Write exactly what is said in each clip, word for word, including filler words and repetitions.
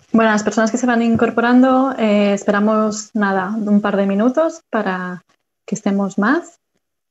Bueno, las personas que se van incorporando, eh, esperamos nada, un par de minutos para que estemos más.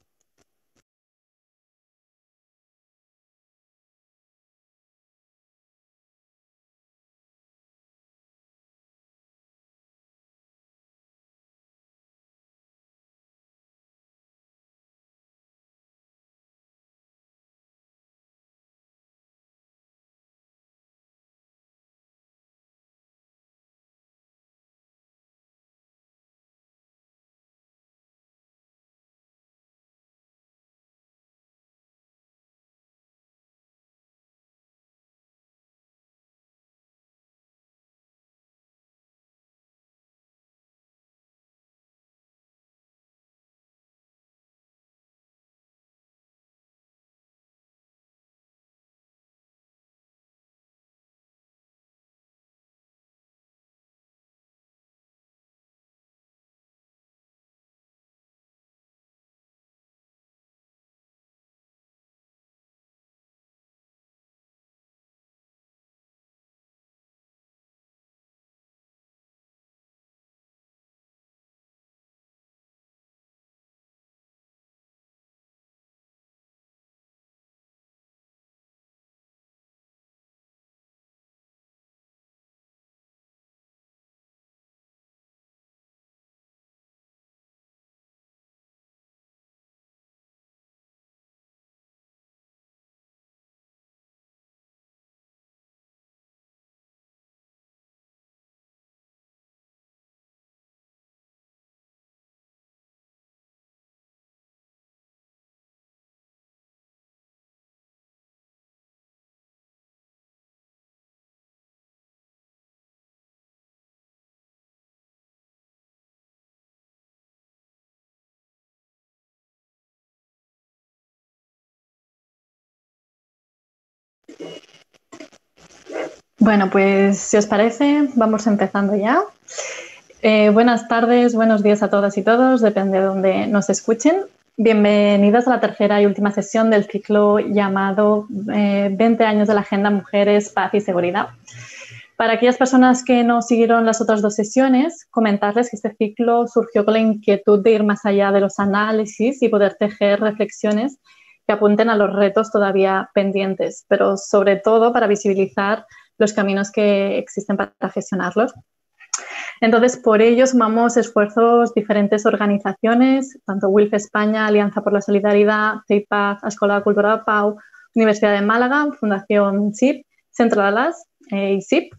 Bueno, pues si os parece, vamos empezando ya. Eh, buenas tardes, buenos días a todas y todos, depende de donde nos escuchen. Bienvenidas a la tercera y última sesión del ciclo llamado eh, veinte años de la Agenda Mujeres, Paz y Seguridad. Para aquellas personas que no siguieron las otras dos sesiones, comentarles que este ciclo surgió con la inquietud de ir más allá de los análisis y poder tejer reflexiones que apunten a los retos todavía pendientes, pero sobre todo para visibilizar los caminos que existen para gestionarlos. Entonces, por ello sumamos esfuerzos diferentes organizaciones, tanto W I L F España, Alianza por la Solidaridad, CEIPAZ, Escola Cultura Pau, Universidad de Málaga, Fundación S I P, Centro de Alas eh, y S I P.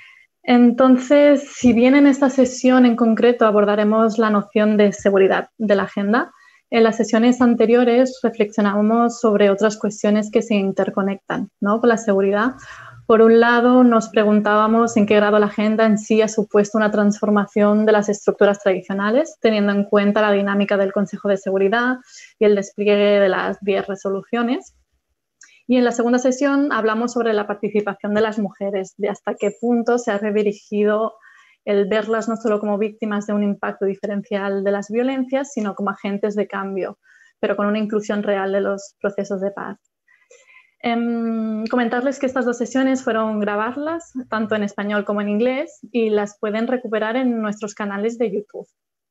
Entonces, si bien en esta sesión en concreto abordaremos la noción de seguridad de la agenda, en las sesiones anteriores reflexionamos sobre otras cuestiones que se interconectan, ¿no?, con la seguridad. Por un lado, nos preguntábamos en qué grado la agenda en sí ha supuesto una transformación de las estructuras tradicionales, teniendo en cuenta la dinámica del Consejo de Seguridad y el despliegue de las diez resoluciones. Y en la segunda sesión hablamos sobre la participación de las mujeres, de hasta qué punto se ha redirigido el verlas no solo como víctimas de un impacto diferencial de las violencias, sino como agentes de cambio, pero con una inclusión real de los procesos de paz. Eh, comentarles que estas dos sesiones fueron grabarlas, tanto en español como en inglés, y las pueden recuperar en nuestros canales de YouTube.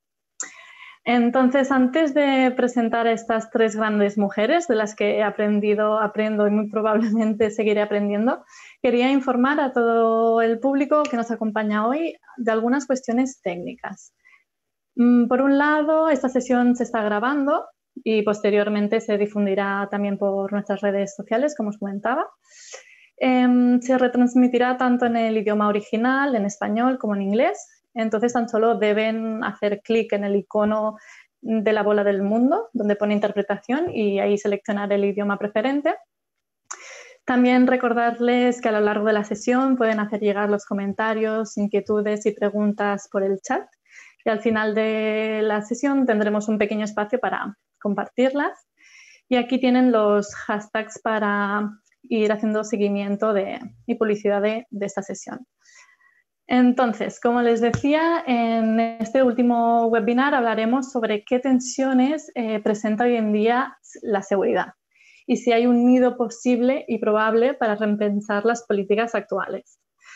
Entonces, antes de presentar a estas tres grandes mujeres de las que he aprendido, aprendo y muy probablemente seguiré aprendiendo, quería informar a todo el público que nos acompaña hoy de algunas cuestiones técnicas. Por un lado, esta sesión se está grabando y posteriormente se difundirá también por nuestras redes sociales, como os comentaba. Eh, se retransmitirá tanto en el idioma original, en español, como en inglés. Entonces, tan solo deben hacer clic en el icono de la bola del mundo, donde pone interpretación, y ahí seleccionar el idioma preferente. También recordarles que a lo largo de la sesión pueden hacer llegar los comentarios, inquietudes y preguntas por el chat. Y al final de la sesión tendremos un pequeño espacio para compartirlas. Y aquí tienen los hashtags para ir haciendo seguimiento de, y publicidad de, de esta sesión. Entonces, como les decía, en este último webinar hablaremos sobre qué tensiones eh, presenta hoy en día la seguridad y si hay un nido posible y probable para repensar las políticas actuales.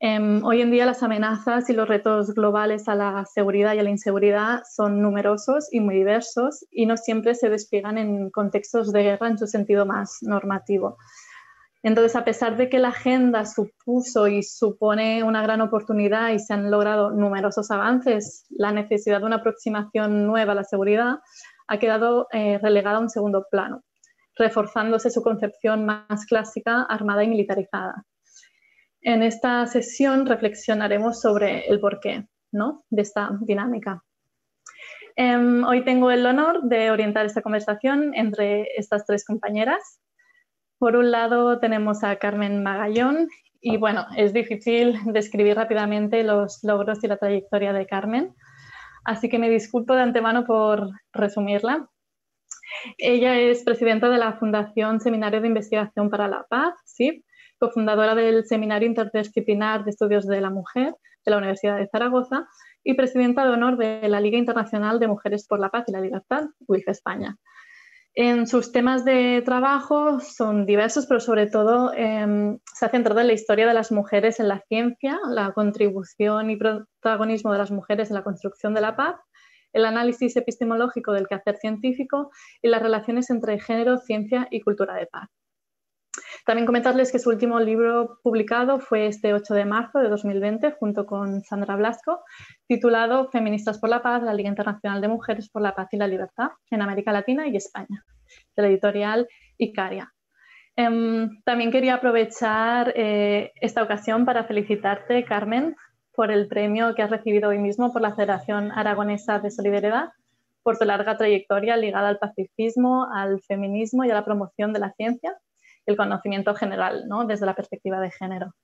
Eh, hoy en día las amenazas y los retos globales a la seguridad y a la inseguridad son numerosos y muy diversos y no siempre se despliegan en contextos de guerra en su sentido más normativo. Entonces, a pesar de que la agenda supuso y supone una gran oportunidad y se han logrado numerosos avances, la necesidad de una aproximación nueva a la seguridad ha quedado eh, relegada a un segundo plano, reforzándose su concepción más clásica, armada y militarizada. En esta sesión reflexionaremos sobre el porqué, ¿no?, de esta dinámica. Eh, hoy tengo el honor de orientar esta conversación entre estas tres compañeras. Por un lado tenemos a Carmen Magallón y, bueno, es difícil describir rápidamente los logros y la trayectoria de Carmen, así que me disculpo de antemano por resumirla. Ella es presidenta de la Fundación Seminario de Investigación para la Paz, S I P, cofundadora del Seminario Interdisciplinar de Estudios de la Mujer de la Universidad de Zaragoza y presidenta de honor de la Liga Internacional de Mujeres por la Paz y la Libertad, W I F España. En sus temas de trabajo son diversos, pero sobre todo eh, se ha centrado en la historia de las mujeres en la ciencia, la contribución y protagonismo de las mujeres en la construcción de la paz, el análisis epistemológico del quehacer científico y las relaciones entre género, ciencia y cultura de paz. También comentarles que su último libro publicado fue este ocho de marzo de dos mil veinte, junto con Sandra Blasco, titulado Feministas por la Paz, la Liga Internacional de Mujeres por la Paz y la Libertad en América Latina y España, de la editorial Icaria. Eh, también quería aprovechar eh, esta ocasión para felicitarte, Carmen, por el premio que has recibido hoy mismo por la Federación Aragonesa de Solidaridad, por tu larga trayectoria ligada al pacifismo, al feminismo y a la promoción de la ciencia, el conocimiento general, ¿no?, desde la perspectiva de género.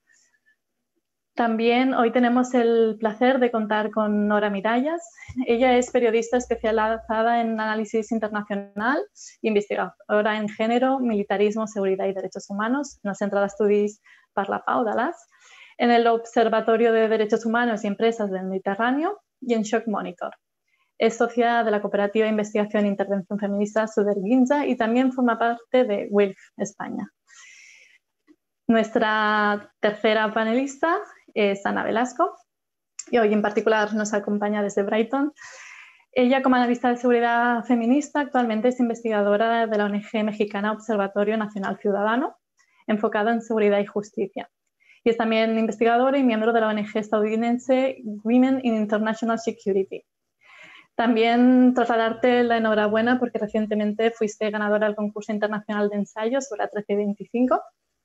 También hoy tenemos el placer de contar con Nora Miralles. Ella es periodista especializada en análisis internacional e investigadora en género, militarismo, seguridad y derechos humanos en el Centre d'Estudis per la Pau de l'A S, en el Observatorio de Derechos Humanos y Empresas del Mediterráneo y en Shock Monitor. Es socia de la Cooperativa de Investigación e Intervención Feminista Suderginza y también forma parte de W I F España. Nuestra tercera panelista es Ana Velasco y hoy en particular nos acompaña desde Brighton. Ella, como analista de seguridad feminista, actualmente es investigadora de la O N G mexicana Observatorio Nacional Ciudadano, enfocado en seguridad y justicia. Y es también investigadora y miembro de la O N G estadounidense Women in International Security. También trasladarte la enhorabuena porque recientemente fuiste ganadora del concurso internacional de ensayos sobre la trece veinticinco.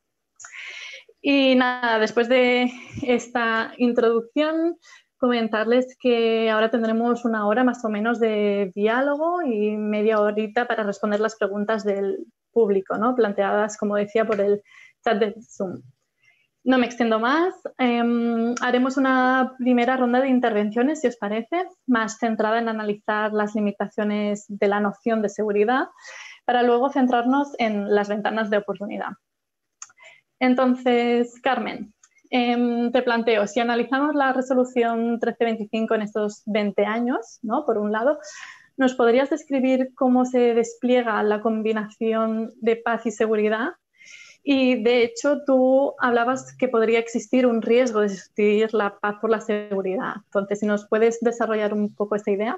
Y nada, después de esta introducción, comentarles que ahora tendremos una hora más o menos de diálogo y media horita para responder las preguntas del público, ¿no?, planteadas, como decía, por el chat de Zoom. No me extiendo más. Eh, haremos una primera ronda de intervenciones, si os parece, más centrada en analizar las limitaciones de la noción de seguridad, para luego centrarnos en las ventanas de oportunidad. Entonces, Carmen, eh, te planteo, si analizamos la resolución trece veinticinco en estos veinte años, ¿no?, por un lado, ¿nos podrías describir cómo se despliega la combinación de paz y seguridad? Y, de hecho, tú hablabas que podría existir un riesgo de sustituir la paz por la seguridad. Entonces, si nos puedes desarrollar un poco esta idea.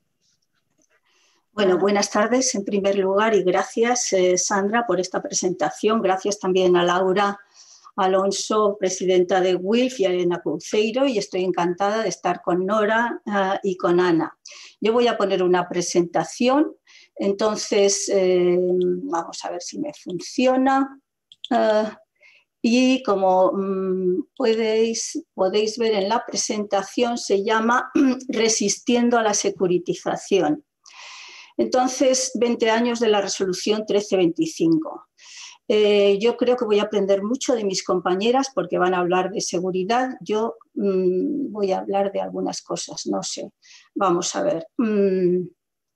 Bueno, buenas tardes en primer lugar y gracias, eh, Sandra, por esta presentación. Gracias también a Laura Alonso, presidenta de W I F, y a Elena Couceiro, y estoy encantada de estar con Nora uh, y con Ana. Yo voy a poner una presentación, entonces eh, vamos a ver si me funciona. Uh, y como um, podéis, podéis ver en la presentación, se llama Resistiendo a la securitización. Entonces, veinte años de la resolución trece veinticinco. Eh, yo creo que voy a aprender mucho de mis compañeras porque van a hablar de seguridad. Yo mmm, voy a hablar de algunas cosas, no sé. Vamos a ver. Mm.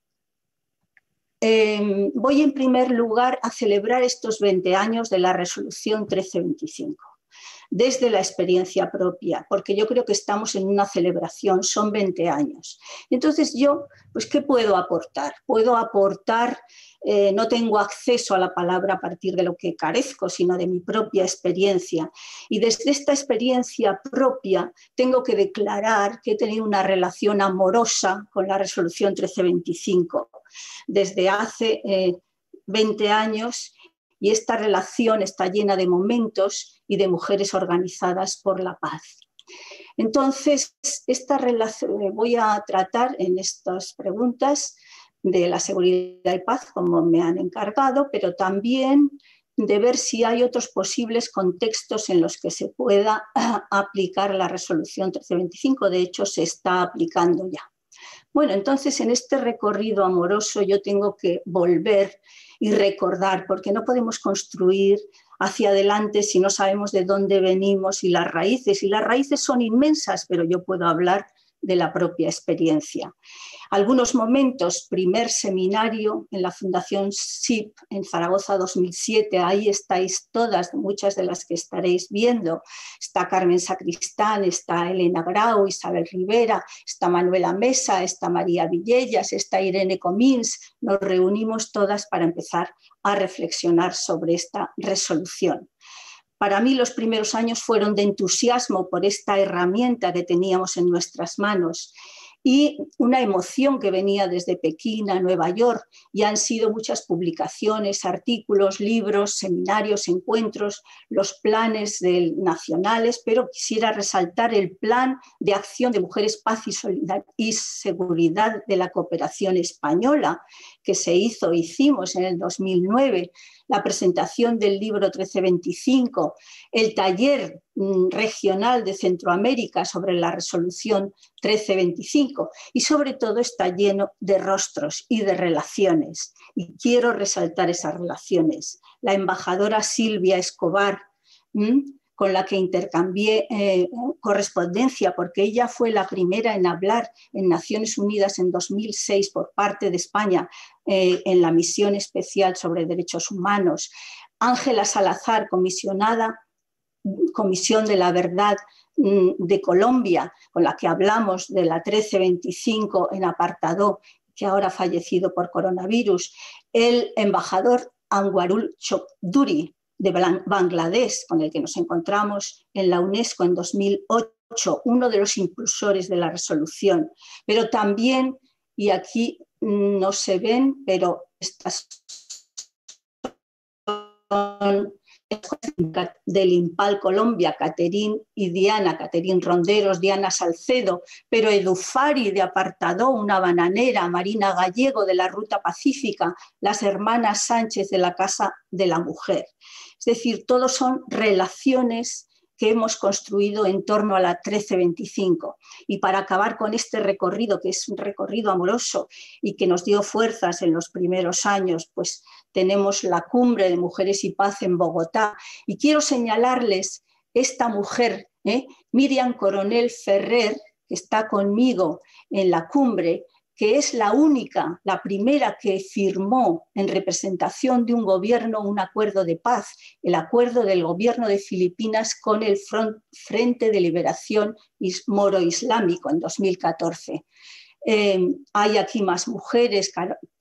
Eh, voy en primer lugar a celebrar estos veinte años de la resolución trece veinticinco. desde la experiencia propia, porque yo creo que estamos en una celebración, son veinte años. Entonces yo, pues, ¿qué puedo aportar? Puedo aportar, eh, no tengo acceso a la palabra a partir de lo que carezco, sino de mi propia experiencia. Y desde esta experiencia propia tengo que declarar que he tenido una relación amorosa con la resolución trece veinticinco desde hace eh, veinte años, y esta relación está llena de momentos y de mujeres organizadas por la paz. Entonces, esta relación, voy a tratar en estas preguntas de la seguridad y paz, como me han encargado, pero también de ver si hay otros posibles contextos en los que se pueda aplicar la resolución trece veinticinco. De hecho, se está aplicando ya. Bueno, entonces en este recorrido amoroso yo tengo que volver y recordar, porque no podemos construir hacia adelante si no sabemos de dónde venimos y las raíces. Y las raíces son inmensas, pero yo puedo hablar de la propia experiencia. Algunos momentos, primer seminario en la Fundación S I P en Zaragoza dos mil siete, ahí estáis todas, muchas de las que estaréis viendo. Está Carmen Sacristán, está Elena Grau, Isabel Rivera, está Manuela Mesa, está María Villellas, está Irene Comins. Nos reunimos todas para empezar a reflexionar sobre esta resolución. Para mí los primeros años fueron de entusiasmo por esta herramienta que teníamos en nuestras manos y una emoción que venía desde Pekín a Nueva York, y han sido muchas publicaciones, artículos, libros, seminarios, encuentros, los planes del, nacionales, pero quisiera resaltar el Plan de Acción de Mujeres, Paz y, Solidar y Seguridad de la Cooperación Española, que se hizo, hicimos en el dos mil nueve, la presentación del libro trece veinticinco, el taller mm, regional de Centroamérica sobre la resolución trece veinticinco, y sobre todo está lleno de rostros y de relaciones. Y quiero resaltar esas relaciones. La embajadora Silvia Escobar, ¿m? con la que intercambié eh, correspondencia, porque ella fue la primera en hablar en Naciones Unidas en dos mil seis por parte de España eh, en la misión especial sobre derechos humanos. Ángela Salazar, comisionada, Comisión de la Verdad de Colombia, con la que hablamos de la trece veinticinco en apartado, que ahora ha fallecido por coronavirus. El embajador Anwarul Chowdhury, de Bangladesh, con el que nos encontramos en la UNESCO en dos mil ocho, uno de los impulsores de la resolución. Pero también, y aquí no se ven, pero estas son del IMPAL Colombia, Caterín y Diana, Caterín Ronderos, Diana Salcedo, pero Edufari de Apartadó, una bananera, Marina Gallego de la Ruta Pacífica, las hermanas Sánchez de la Casa de la Mujer. Es decir, todos son relaciones que hemos construido en torno a la trece veinticinco. Y para acabar con este recorrido, que es un recorrido amoroso y que nos dio fuerzas en los primeros años, pues tenemos la Cumbre de Mujeres y Paz en Bogotá. Y quiero señalarles esta mujer, ¿eh? Miriam Coronel Ferrer, que está conmigo en la cumbre, que es la única, la primera que firmó en representación de un gobierno un acuerdo de paz, el acuerdo del gobierno de Filipinas con el Frente de Liberación Moro Islámico en dos mil catorce. Eh, hay aquí más mujeres,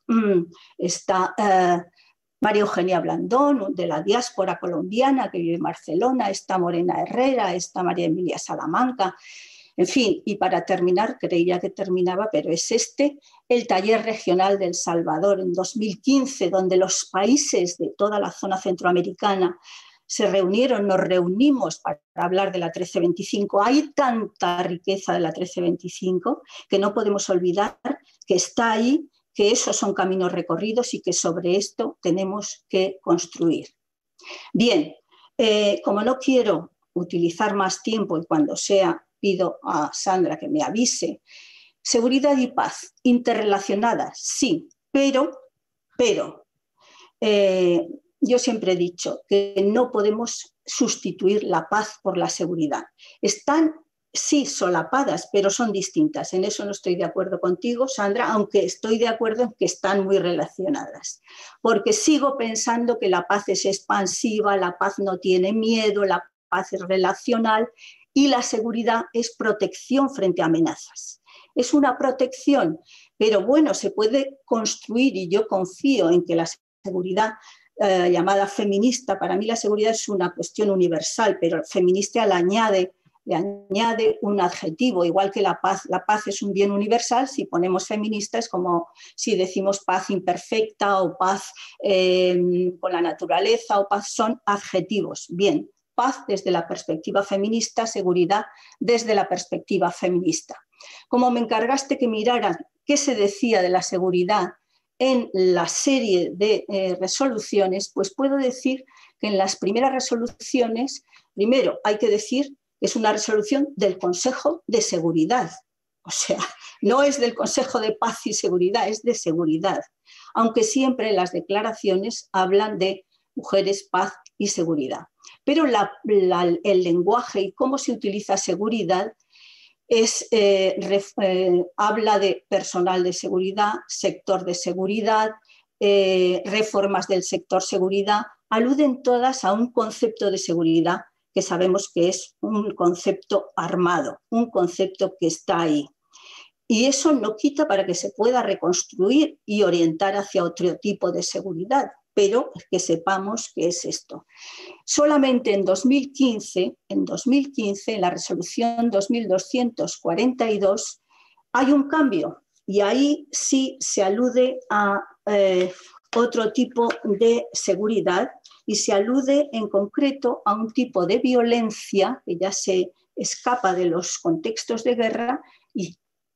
está eh, María Eugenia Blandón, de la diáspora colombiana que vive en Barcelona, está Morena Herrera, está María Emilia Salamanca. En fin, y para terminar, creía que terminaba, pero es este, el taller regional del Salvador en dos mil quince, donde los países de toda la zona centroamericana se reunieron, nos reunimos para hablar de la trece veinticinco. Hay tanta riqueza de la trece veinticinco que no podemos olvidar que está ahí, que esos son caminos recorridos y que sobre esto tenemos que construir. Bien, eh, como no quiero utilizar más tiempo y cuando sea pido a Sandra que me avise. Seguridad y paz, interrelacionadas, sí, pero, pero eh, yo siempre he dicho que no podemos sustituir la paz por la seguridad. Están, sí, solapadas, pero son distintas. En eso no estoy de acuerdo contigo, Sandra, aunque estoy de acuerdo en que están muy relacionadas. Porque sigo pensando que la paz es expansiva, la paz no tiene miedo, la paz es relacional y la seguridad es protección frente a amenazas. Es una protección, pero bueno, se puede construir, y yo confío en que la seguridad eh, llamada feminista, para mí la seguridad es una cuestión universal, pero feminista le añade, le añade un adjetivo, igual que la paz. La paz es un bien universal, si ponemos feminista es como si decimos paz imperfecta o paz eh, con la naturaleza, o paz, son adjetivos. Bien, paz desde la perspectiva feminista, seguridad desde la perspectiva feminista. Como me encargaste que mirara qué se decía de la seguridad en la serie de eh, resoluciones, pues puedo decir que en las primeras resoluciones, primero hay que decir que es una resolución del Consejo de Seguridad, o sea, no es del Consejo de Paz y Seguridad, es de seguridad, aunque siempre las declaraciones hablan de mujeres, paz y seguridad. Pero la, la, el lenguaje y cómo se utiliza seguridad Es, eh, ref, eh, habla de personal de seguridad, sector de seguridad, eh, reformas del sector seguridad, aluden todas a un concepto de seguridad que sabemos que es un concepto armado, un concepto que está ahí. Y eso no quita para que se pueda reconstruir y orientar hacia otro tipo de seguridad, pero que sepamos qué es esto. Solamente en dos mil quince, en dos mil quince, en la resolución dos mil doscientos cuarenta y dos, hay un cambio y ahí sí se alude a eh, otro tipo de seguridad y se alude en concreto a un tipo de violencia que ya se escapa de los contextos de guerra y,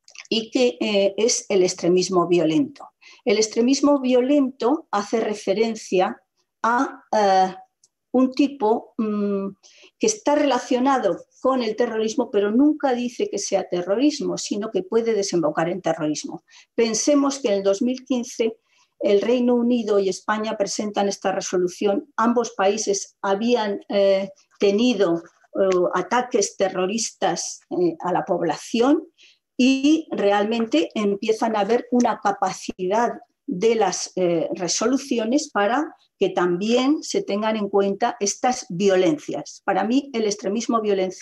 y que eh, es el extremismo violento. El extremismo violento hace referencia a eh, un tipo mmm, que está relacionado con el terrorismo, pero nunca dice que sea terrorismo, sino que puede desembocar en terrorismo. Pensemos que en el dos mil quince el Reino Unido y España presentan esta resolución. Ambos países habían eh, tenido eh, ataques terroristas eh, a la población y realmente empiezan a haber una capacidad de las eh, resoluciones para que también se tengan en cuenta estas violencias. Para mí el extremismo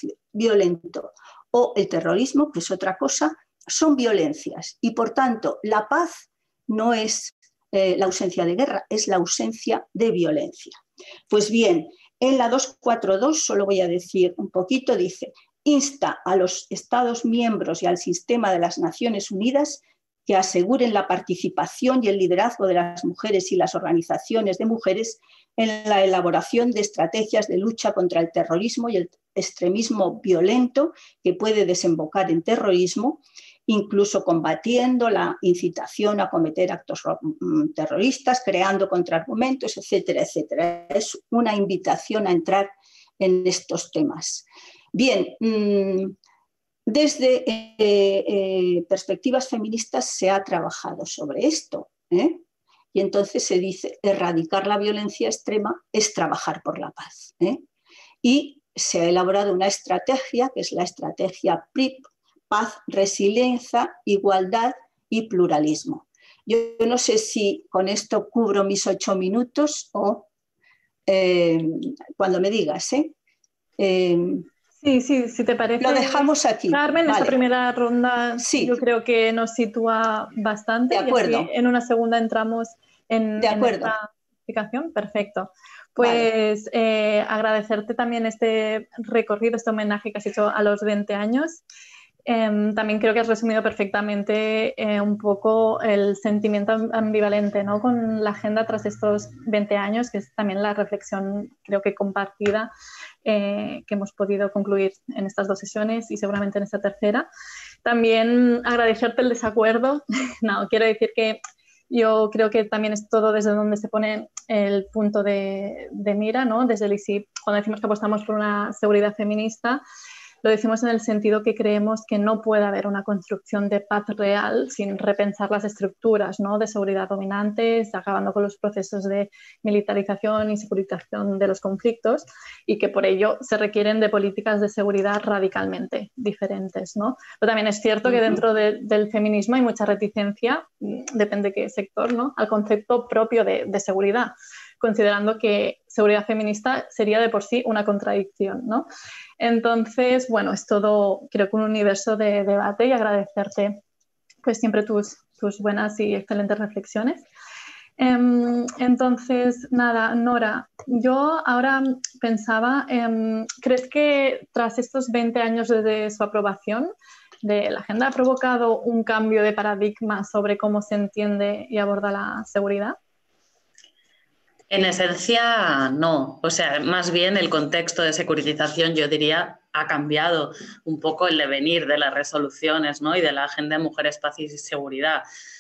violento o el terrorismo, que es otra cosa, son violencias y por tanto la paz no es eh, la ausencia de guerra, es la ausencia de violencia. Pues bien, en la doscientos cuarenta y dos, solo voy a decir un poquito, dice: insta a los Estados miembros y al sistema de las Naciones Unidas que aseguren la participación y el liderazgo de las mujeres y las organizaciones de mujeres en la elaboración de estrategias de lucha contra el terrorismo y el extremismo violento que puede desembocar en terrorismo, incluso combatiendo la incitación a cometer actos terroristas, creando contraargumentos, etcétera, etcétera. Es una invitación a entrar en estos temas. Bien, mmm, desde eh, eh, perspectivas feministas se ha trabajado sobre esto, ¿eh? Y entonces se dice, erradicar la violencia extrema es trabajar por la paz, ¿eh? Y se ha elaborado una estrategia, que es la estrategia P R I P, paz, resiliencia, igualdad y pluralismo. Yo no sé si con esto cubro mis ocho minutos o eh, cuando me digas, ¿eh? eh Sí, sí, si te parece. Lo dejamos aquí. Carmen, vale. Esta primera ronda sí. yo creo que nos sitúa bastante. De acuerdo. Y así en una segunda entramos en, de en esta explicación. Perfecto. Pues vale. eh, agradecerte también este recorrido, este homenaje que has hecho a los veinte años. Eh, también creo que has resumido perfectamente eh, un poco el sentimiento ambivalente, ¿no?, con la agenda tras estos veinte años, que es también la reflexión creo que compartida eh, que hemos podido concluir en estas dos sesiones y seguramente en esta tercera. También agradecerte el desacuerdo. No, quiero decir que yo creo que también es todo desde donde se pone el punto de, de mira, ¿no? Desde el I S I P, cuando decimos que apostamos por una seguridad feminista, lo decimos en el sentido que creemos que no puede haber una construcción de paz real sin repensar las estructuras, ¿no?, de seguridad dominantes, acabando con los procesos de militarización y securitización de los conflictos, y que por ello se requieren de políticas de seguridad radicalmente diferentes, ¿no? Pero también es cierto que dentro de, del feminismo hay mucha reticencia, depende de qué sector, ¿no?, al concepto propio de, de seguridad, considerando que seguridad feminista sería de por sí una contradicción, ¿no? Entonces, bueno, es todo, creo que un universo de debate, y agradecerte pues siempre tus, tus buenas y excelentes reflexiones. Um, entonces, nada, Nora, yo ahora pensaba, um, ¿crees que tras estos veinte años desde su aprobación de la agenda ha provocado un cambio de paradigma sobre cómo se entiende y aborda la seguridad? En esencia, no. O sea, más bien el contexto de securitización, yo diría, ha cambiado un poco el devenir de las resoluciones, ¿no? Y de la agenda de mujeres, paz y seguridad.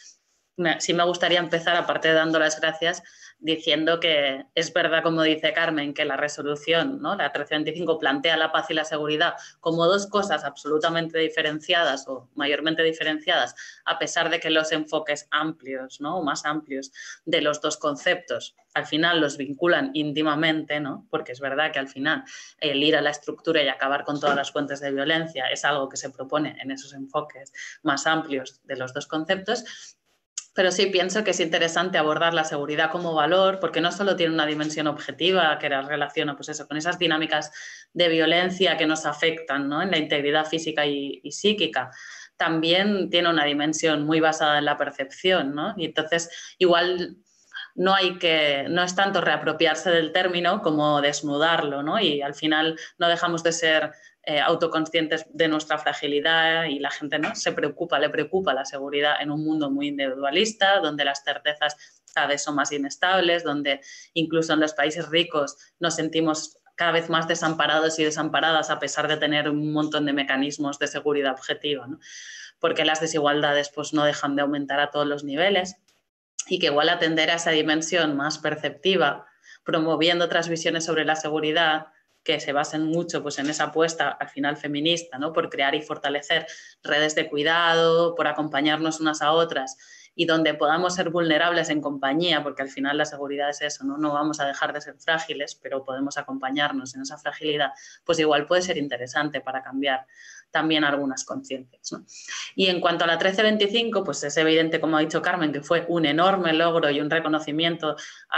Sí me gustaría empezar, aparte de dando las gracias, diciendo que es verdad, como dice Carmen, que la resolución, ¿no? La trece veinticinco, plantea la paz y la seguridad como dos cosas absolutamente diferenciadas o mayormente diferenciadas, a pesar de que los enfoques amplios, ¿no? O más amplios de los dos conceptos, al final los vinculan íntimamente, ¿no? Porque es verdad que al final el ir a la estructura y acabar con todas las fuentes de violencia es algo que se propone en esos enfoques más amplios de los dos conceptos. Pero sí pienso que es interesante abordar la seguridad como valor, porque no solo tiene una dimensión objetiva que relaciona pues eso, con esas dinámicas de violencia que nos afectan, ¿no? En la integridad física y, y psíquica, también tiene una dimensión muy basada en la percepción, ¿no? Y entonces igual no hay que, no es tanto reapropiarse del término como desnudarlo, ¿no? Y al final no dejamos de ser eh, autoconscientes de nuestra fragilidad y la gente, ¿no? Se preocupa, le preocupa la seguridad en un mundo muy individualista, donde las certezas cada vez son más inestables, donde incluso en los países ricos nos sentimos cada vez más desamparados y desamparadas a pesar de tener un montón de mecanismos de seguridad objetiva, ¿no? Porque las desigualdades pues, no dejan de aumentar a todos los niveles. Y que igual atender a esa dimensión más perceptiva, promoviendo otras visiones sobre la seguridad que se basen mucho pues, en esa apuesta al final feminista, ¿no? Por crear y fortalecer redes de cuidado, por acompañarnos unas a otras y donde podamos ser vulnerables en compañía, porque al final la seguridad es eso, ¿no? No vamos a dejar de ser frágiles, pero podemos acompañarnos en esa fragilidad, pues igual puede ser interesante para cambiar también algunas conciencias, ¿no? Y en cuanto a la trece veinticinco, pues es evidente, como ha dicho Carmen, que fue un enorme logro y un reconocimiento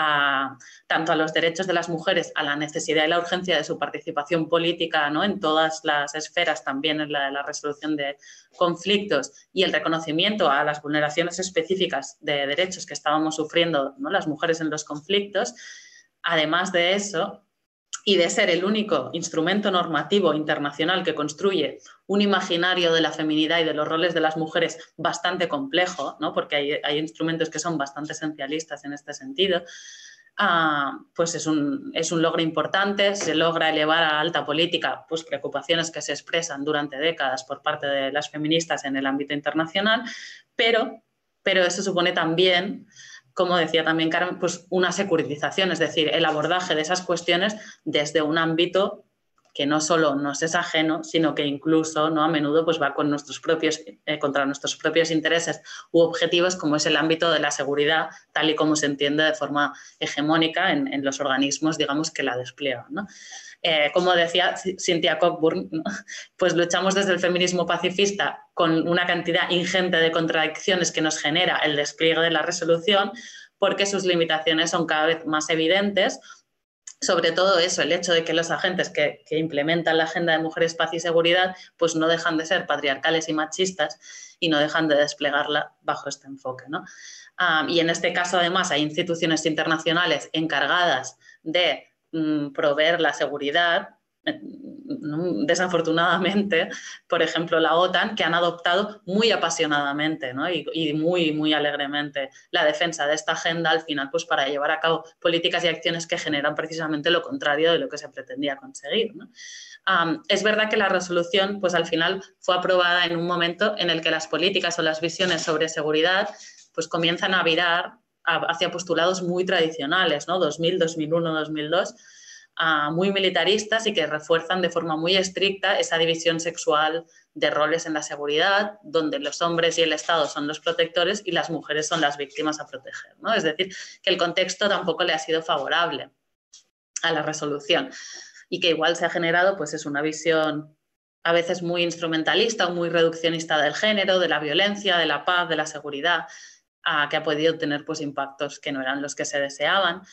a, tanto a los derechos de las mujeres, a la necesidad y la urgencia de su participación política, ¿no? En todas las esferas, también en la, la resolución de conflictos y el reconocimiento a las vulneraciones específicas de derechos que estábamos sufriendo, ¿no? Las mujeres en los conflictos. Además de eso, y de ser el único instrumento normativo internacional que construye un imaginario de la feminidad y de los roles de las mujeres bastante complejo, ¿no? Porque hay, hay instrumentos que son bastante esencialistas en este sentido, ah, pues es un, es un logro importante, se logra elevar a alta política pues, preocupaciones que se expresan durante décadas por parte de las feministas en el ámbito internacional, pero, pero eso supone también, como decía también Carmen, pues una securitización, es decir, el abordaje de esas cuestiones desde un ámbito que no solo nos es ajeno, sino que incluso, ¿no? A menudo pues va con nuestros propios, eh, contra nuestros propios intereses u objetivos, como es el ámbito de la seguridad, tal y como se entiende de forma hegemónica en, en los organismos, digamos, que la despliegan, ¿no? Eh, como decía Cynthia Cockburn, ¿no? Pues luchamos desde el feminismo pacifista con una cantidad ingente de contradicciones que nos genera el despliegue de la resolución, porque sus limitaciones son cada vez más evidentes. Sobre todo eso, el hecho de que los agentes que, que implementan la Agenda de Mujeres, Paz y Seguridad pues no dejan de ser patriarcales y machistas y no dejan de desplegarla bajo este enfoque, ¿no? Um, y en este caso, además, hay instituciones internacionales encargadas de um, proveer la seguridad. Desafortunadamente, por ejemplo, la OTAN, que han adoptado muy apasionadamente, ¿no? y, y muy, muy alegremente la defensa de esta agenda al final, pues para llevar a cabo políticas y acciones que generan precisamente lo contrario de lo que se pretendía conseguir, ¿no? Um, es verdad que la resolución, pues al final fue aprobada en un momento en el que las políticas o las visiones sobre seguridad, pues comienzan a virar hacia postulados muy tradicionales, ¿no? dos mil, dos mil uno, dos mil dos. Uh, muy militaristas y que refuerzan de forma muy estricta esa división sexual de roles en la seguridad, donde los hombres y el Estado son los protectores y las mujeres son las víctimas a proteger, ¿no? Es decir, que el contexto tampoco le ha sido favorable a la resolución y que igual se ha generado, pues es una visión a veces muy instrumentalista o muy reduccionista del género, de la violencia, de la paz, de la seguridad, uh, que ha podido tener pues impactos que no eran los que se deseaban.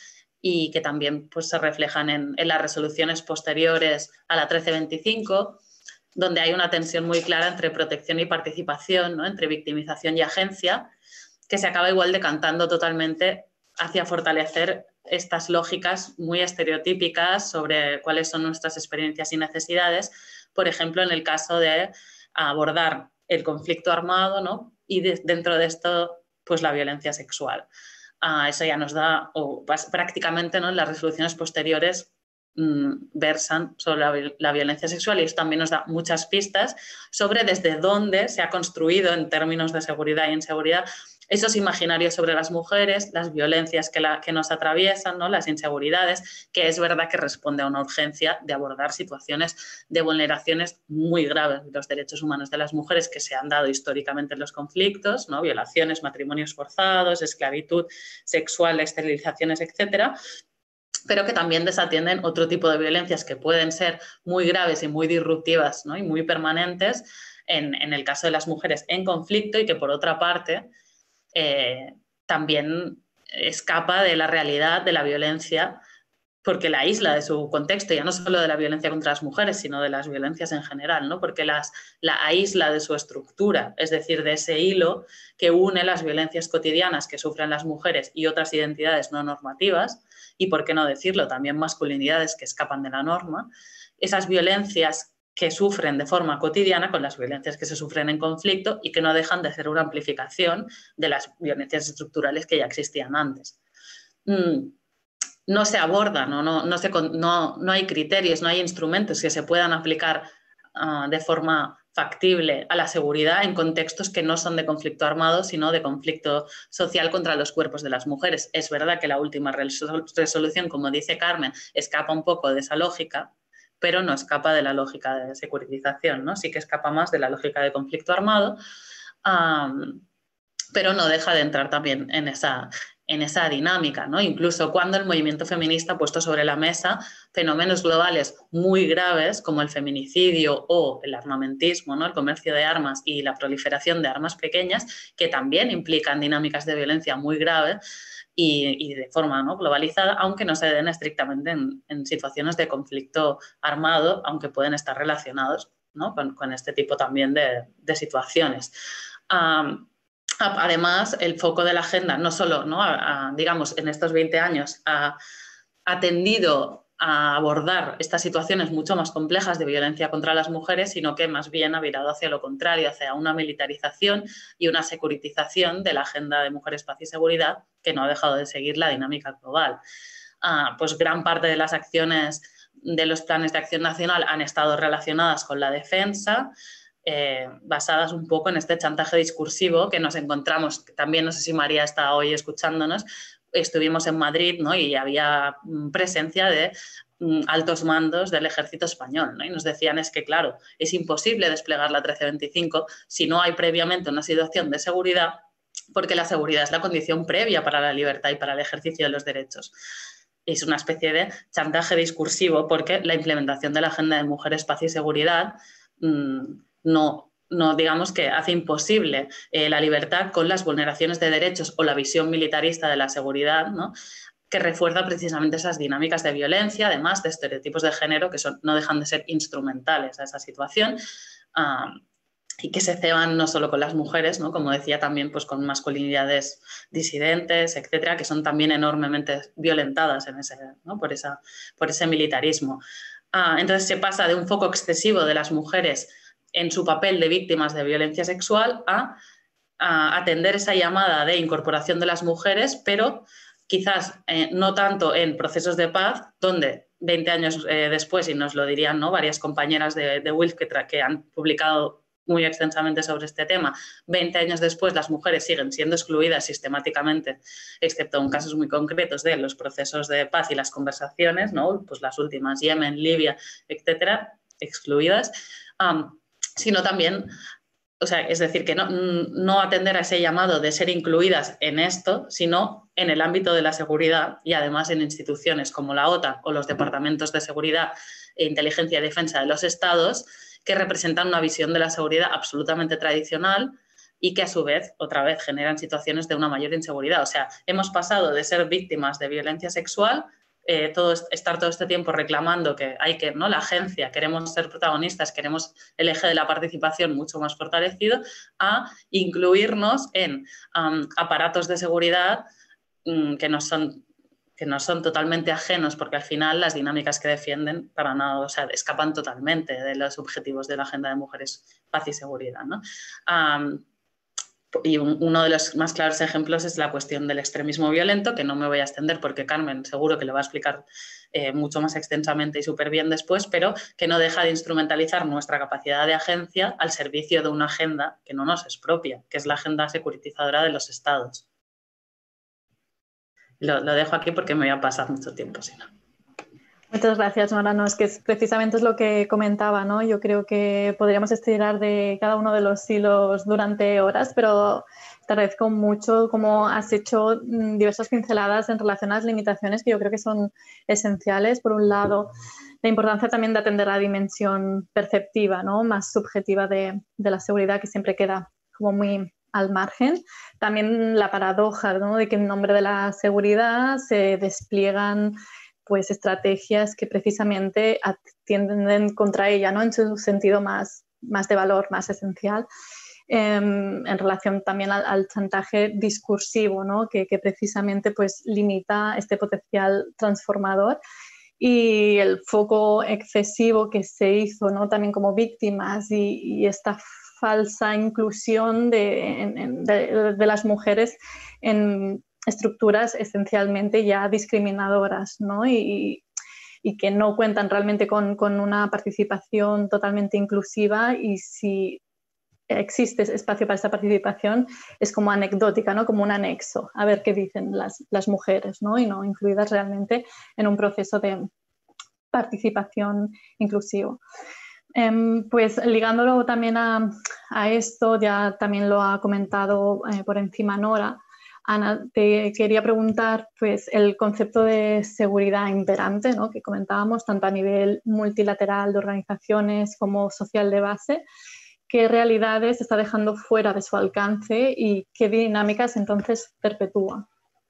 y que también pues, se reflejan en, en las resoluciones posteriores a la trece veinticinco, donde hay una tensión muy clara entre protección y participación, ¿no? Entre victimización y agencia, que se acaba igual decantando totalmente hacia fortalecer estas lógicas muy estereotípicas sobre cuáles son nuestras experiencias y necesidades, por ejemplo, en el caso de abordar el conflicto armado, ¿no? Y de, dentro de esto, pues la violencia sexual. Uh, eso ya nos da, o prácticamente, ¿no? En las resoluciones posteriores mmm, versan sobre la, la violencia sexual, y eso también nos da muchas pistas sobre desde dónde se ha construido en términos de seguridad y inseguridad esos imaginarios sobre las mujeres, las violencias que, la, que nos atraviesan, ¿no? Las inseguridades, que es verdad que responde a una urgencia de abordar situaciones de vulneraciones muy graves de los derechos humanos de las mujeres que se han dado históricamente en los conflictos, ¿no? Violaciones, matrimonios forzados, esclavitud sexual, esterilizaciones, etcétera, pero que también desatienden otro tipo de violencias que pueden ser muy graves y muy disruptivas, ¿no? Y muy permanentes en, en el caso de las mujeres en conflicto, y que por otra parte Eh, también escapa de la realidad de la violencia porque la aísla de su contexto, ya no solo de la violencia contra las mujeres, sino de las violencias en general, ¿no? Porque las, la aísla de su estructura, es decir, de ese hilo que une las violencias cotidianas que sufren las mujeres y otras identidades no normativas, y por qué no decirlo, también masculinidades que escapan de la norma, esas violencias que sufren de forma cotidiana con las violencias que se sufren en conflicto y que no dejan de ser una amplificación de las violencias estructurales que ya existían antes. Mm, no se abordan, no, no, no, se, no, no hay criterios, no hay instrumentos que se puedan aplicar uh, de forma factible a la seguridad en contextos que no son de conflicto armado, sino de conflicto social contra los cuerpos de las mujeres. Es verdad que la última resolución, como dice Carmen, escapa un poco de esa lógica, pero no escapa de la lógica de securitización, ¿no? Sí que escapa más de la lógica de conflicto armado, um, pero no deja de entrar también en esa, en esa dinámica, ¿no? Incluso cuando el movimiento feminista ha puesto sobre la mesa fenómenos globales muy graves como el feminicidio o el armamentismo, ¿no? El comercio de armas y la proliferación de armas pequeñas, que también implican dinámicas de violencia muy graves, Y, y de forma, ¿no? globalizada, aunque no se den estrictamente en, en situaciones de conflicto armado, aunque pueden estar relacionados, ¿no? con, con este tipo también de, de situaciones. Um, además, el foco de la agenda no solo, ¿no? a, a, digamos, en estos veinte años ha, ha tendido a abordar estas situaciones mucho más complejas de violencia contra las mujeres, sino que más bien ha virado hacia lo contrario, hacia una militarización y una securitización de la agenda de mujeres, paz y seguridad, que no ha dejado de seguir la dinámica global. Ah, pues gran parte de las acciones de los planes de acción nacional han estado relacionadas con la defensa, eh, basadas un poco en este chantaje discursivo que nos encontramos, también no sé si María está hoy escuchándonos, estuvimos en Madrid, ¿no? Y había presencia de um, altos mandos del ejército español, ¿no? Y nos decían es que, claro, es imposible desplegar la trece veinticinco si no hay previamente una situación de seguridad, porque la seguridad es la condición previa para la libertad y para el ejercicio de los derechos. Es una especie de chantaje discursivo porque la implementación de la agenda de mujeres, paz y seguridad mmm, no... no digamos que hace imposible eh, la libertad con las vulneraciones de derechos o la visión militarista de la seguridad, ¿no? Que refuerza precisamente esas dinámicas de violencia, además de estereotipos de género que son, no dejan de ser instrumentales a esa situación um, y que se ceban no solo con las mujeres, ¿no? Como decía, también pues, con masculinidades disidentes, etcétera, que son también enormemente violentadas en ese, ¿no? por, esa, por ese militarismo. Uh, entonces se pasa de un foco excesivo de las mujeres en su papel de víctimas de violencia sexual a, a atender esa llamada de incorporación de las mujeres, pero quizás eh, no tanto en procesos de paz, donde veinte años eh, después, y nos lo dirían, ¿no? varias compañeras de, de W I L F que, que han publicado muy extensamente sobre este tema, veinte años después las mujeres siguen siendo excluidas sistemáticamente, excepto en casos muy concretos de los procesos de paz y las conversaciones, ¿no? Pues las últimas, Yemen, Libia, etcétera, excluidas. Um, sino también, o sea, es decir, que no, no atender a ese llamado de ser incluidas en esto, sino en el ámbito de la seguridad y además en instituciones como la OTAN o los departamentos de seguridad, e inteligencia y defensa de los estados, que representan una visión de la seguridad absolutamente tradicional y que a su vez, otra vez, generan situaciones de una mayor inseguridad. O sea, hemos pasado de ser víctimas de violencia sexual, eh, todo, estar todo este tiempo reclamando que hay que, ¿no? La agencia, queremos ser protagonistas, queremos el eje de la participación mucho más fortalecido, a incluirnos en um, aparatos de seguridad um, que no son que no son totalmente ajenos, porque al final las dinámicas que defienden para nada, o sea, escapan totalmente de los objetivos de la Agenda de Mujeres, Paz y Seguridad, ¿no? Um, y un, uno de los más claros ejemplos es la cuestión del extremismo violento, que no me voy a extender porque Carmen seguro que lo va a explicar eh, mucho más extensamente y súper bien después, pero que no deja de instrumentalizar nuestra capacidad de agencia al servicio de una agenda que no nos es propia, que es la agenda securitizadora de los estados. Lo, lo dejo aquí porque me voy a pasar mucho tiempo, si no. Muchas gracias, Nora. No, es que es, precisamente es lo que comentaba, ¿no? Yo creo que podríamos estirar de cada uno de los hilos durante horas, pero te agradezco mucho cómo has hecho diversas pinceladas en relación a las limitaciones que yo creo que son esenciales. Por un lado, la importancia también de atender la dimensión perceptiva, ¿no? Más subjetiva de, de la seguridad, que siempre queda como muy al margen. También la paradoja, ¿no? De que en nombre de la seguridad se despliegan pues estrategias que precisamente atienden contra ella, ¿no? En su sentido más, más de valor, más esencial, eh, en relación también al, al chantaje discursivo, ¿no? que, que precisamente pues limita este potencial transformador, y el foco excesivo que se hizo, ¿no? También como víctimas, y, y esta falsa inclusión de, de, de las mujeres en estructuras esencialmente ya discriminadoras, ¿no? y, y que no cuentan realmente con, con una participación totalmente inclusiva, y si existe espacio para esta participación es como anecdótica, ¿no? Como un anexo, a ver qué dicen las, las mujeres, ¿no? Y no incluidas realmente en un proceso de participación inclusivo. Eh, pues ligándolo también a, a esto, ya también lo ha comentado eh, por encima Nora, Ana, te quería preguntar pues, el concepto de seguridad imperante, ¿no? Que comentábamos, tanto a nivel multilateral de organizaciones como social de base, qué realidades está dejando fuera de su alcance y qué dinámicas entonces perpetúa.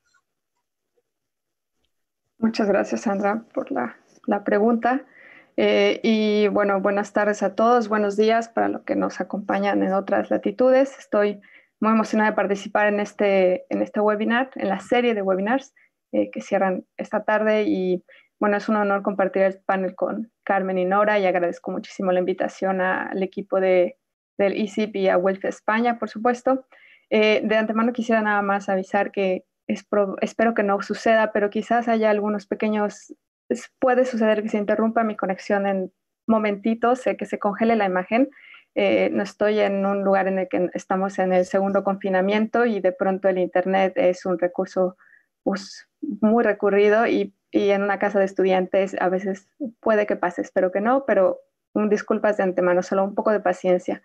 Muchas gracias, Sandra, por la, la pregunta. Eh, y bueno, buenas tardes a todos, buenos días para los que nos acompañan en otras latitudes. Estoy muy emocionada de participar en este, en este webinar, en la serie de webinars eh, que cierran esta tarde, y bueno, es un honor compartir el panel con Carmen y Nora, y agradezco muchísimo la invitación al equipo de, del I C I P y a WILF España, por supuesto. Eh, de antemano quisiera nada más avisar que es pro, espero que no suceda, pero quizás haya algunos pequeños, puede suceder que se interrumpa mi conexión en momentitos, eh, que se congele la imagen. Eh, no estoy en un lugar en el que estamos en el segundo confinamiento y de pronto el internet es un recurso pues, muy recurrido, y, y en una casa de estudiantes a veces puede que pase, espero que no, pero un disculpas de antemano, solo un poco de paciencia.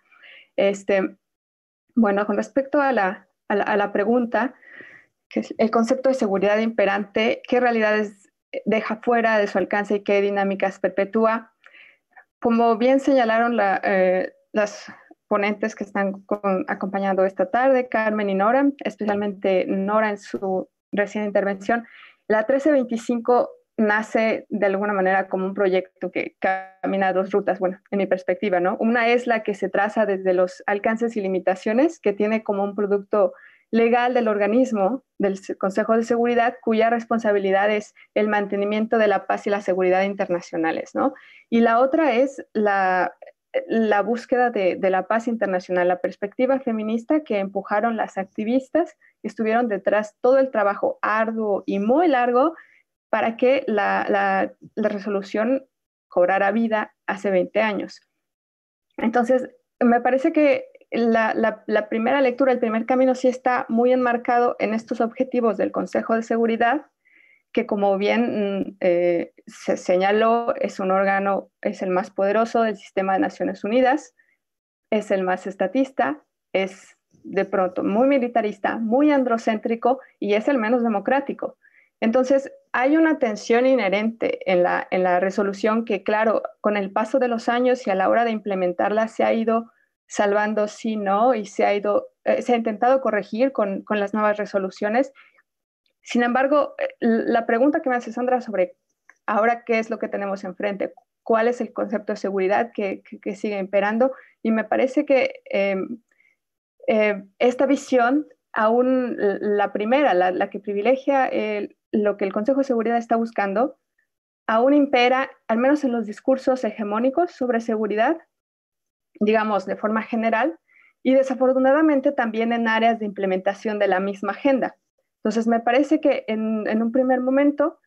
Este, bueno, con respecto a la, a la, a la pregunta, que es el concepto de seguridad imperante, qué realidades deja fuera de su alcance y qué dinámicas perpetúa. Como bien señalaron la, eh, las ponentes que están con, acompañando esta tarde, Carmen y Nora, especialmente Nora en su reciente intervención, la trece veinticinco nace de alguna manera como un proyecto que camina dos rutas, bueno, en mi perspectiva, ¿no? Una es la que se traza desde los alcances y limitaciones, que tiene como un producto legal del organismo, del Consejo de Seguridad, cuya responsabilidad es el mantenimiento de la paz y la seguridad internacionales, ¿no? Y la otra es la, la búsqueda de, de la paz internacional, la perspectiva feminista que empujaron las activistas que estuvieron detrás todo el trabajo arduo y muy largo para que la, la, la resolución cobrara vida hace veinte años. Entonces, me parece que La, la, la primera lectura, el primer camino sí está muy enmarcado en estos objetivos del Consejo de Seguridad, que como bien eh, se señaló, es un órgano, es el más poderoso del sistema de Naciones Unidas, es el más estatista, es de pronto muy militarista, muy androcéntrico y es el menos democrático. Entonces, hay una tensión inherente en la, en la resolución que, claro, con el paso de los años y a la hora de implementarla se ha ido salvando sí, no, y se ha, ido, eh, se ha intentado corregir con, con las nuevas resoluciones. Sin embargo, la pregunta que me hace Sandra sobre ahora qué es lo que tenemos enfrente, cuál es el concepto de seguridad que, que, que sigue imperando, y me parece que eh, eh, esta visión, aún la primera, la, la que privilegia el, lo que el Consejo de Seguridad está buscando, aún impera, al menos en los discursos hegemónicos sobre seguridad, digamos, de forma general, y desafortunadamente también en áreas de implementación de la misma agenda. Entonces, me parece que en, en un primer momento,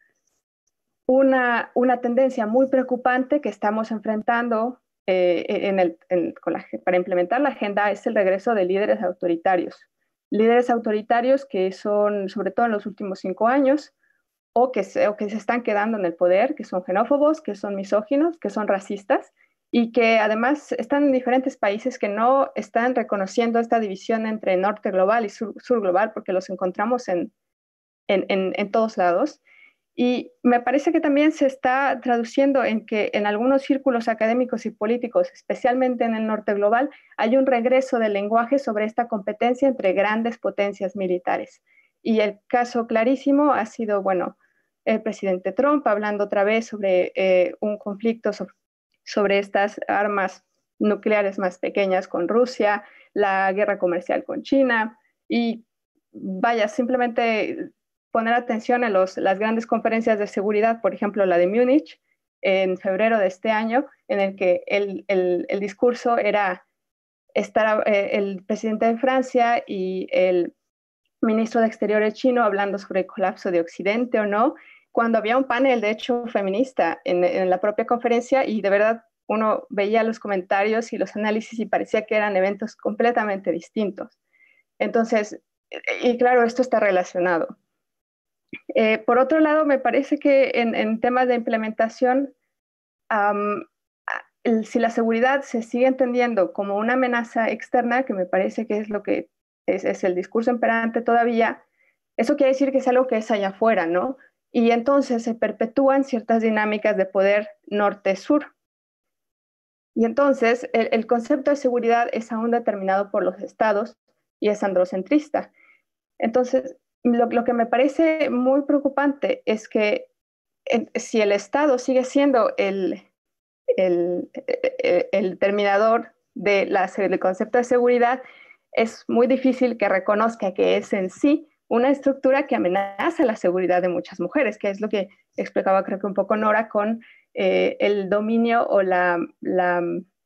una, una tendencia muy preocupante que estamos enfrentando eh, en el, en, con la, para implementar la agenda es el regreso de líderes autoritarios. Líderes autoritarios que son, sobre todo en los últimos cinco años, o que, se, o que se están quedando en el poder, que son xenófobos, que son misóginos, que son racistas, y que además están en diferentes países que no están reconociendo esta división entre norte global y sur, sur global, porque los encontramos en, en, en, en todos lados. Y me parece que también se está traduciendo en que en algunos círculos académicos y políticos, especialmente en el norte global, hay un regreso del lenguaje sobre esta competencia entre grandes potencias militares. Y el caso clarísimo ha sido, bueno, el presidente Trump hablando otra vez sobre eh, un conflicto sobre, sobre estas armas nucleares más pequeñas con Rusia, la guerra comercial con China, y vaya, simplemente poner atención a los, las grandes conferencias de seguridad, por ejemplo, la de Múnich, en febrero de este año, en el que el, el, el discurso era estar eh, el presidente de Francia y el ministro de Exteriores chino hablando sobre el colapso de Occidente o no, cuando había un panel, de hecho, feminista en, en la propia conferencia, y de verdad uno veía los comentarios y los análisis y parecía que eran eventos completamente distintos. Entonces, y claro, esto está relacionado. Eh, por otro lado, me parece que en, en temas de implementación, um, el, si la seguridad se sigue entendiendo como una amenaza externa, que me parece que es lo que es, es el discurso imperante todavía, eso quiere decir que es algo que es allá afuera, ¿no? Y entonces se perpetúan ciertas dinámicas de poder norte-sur. Y entonces el, el concepto de seguridad es aún determinado por los estados y es androcentrista. Entonces, lo, lo que me parece muy preocupante es que en, si el Estado sigue siendo el, el, el, el determinador de la, del concepto de seguridad, es muy difícil que reconozca que es en sí una estructura que amenaza la seguridad de muchas mujeres, que es lo que explicaba creo que un poco Nora con eh, el dominio o la, la,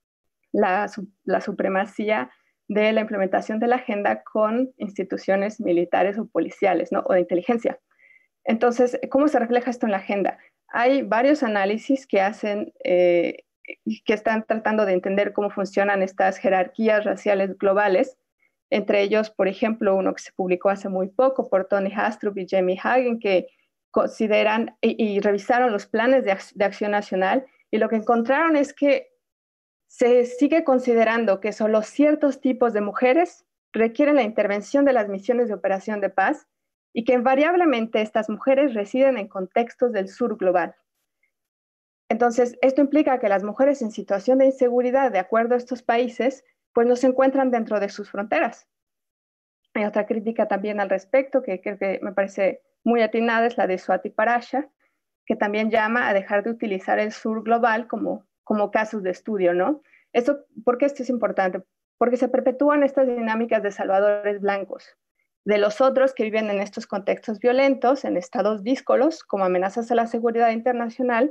la, la supremacía de la implementación de la agenda con instituciones militares o policiales, ¿no? O de inteligencia. Entonces, ¿cómo se refleja esto en la agenda? Hay varios análisis que hacen, eh, que están tratando de entender cómo funcionan estas jerarquías raciales globales. Entre ellos, por ejemplo, uno que se publicó hace muy poco por Tony Hastrup y Jamie Hagen, que consideran y, y revisaron los planes de, de acción nacional, y lo que encontraron es que se sigue considerando que solo ciertos tipos de mujeres requieren la intervención de las misiones de operación de paz y que invariablemente estas mujeres residen en contextos del sur global. Entonces, esto implica que las mujeres en situación de inseguridad, de acuerdo a estos países, pues no se encuentran dentro de sus fronteras. Hay otra crítica también al respecto que creo que me parece muy atinada, es la de Swati Parasha, que también llama a dejar de utilizar el sur global como como casos de estudio, ¿no? Esto, ¿por qué esto es importante? Porque se perpetúan estas dinámicas de salvadores blancos, de los otros que viven en estos contextos violentos, en estados díscolos, como amenazas a la seguridad internacional,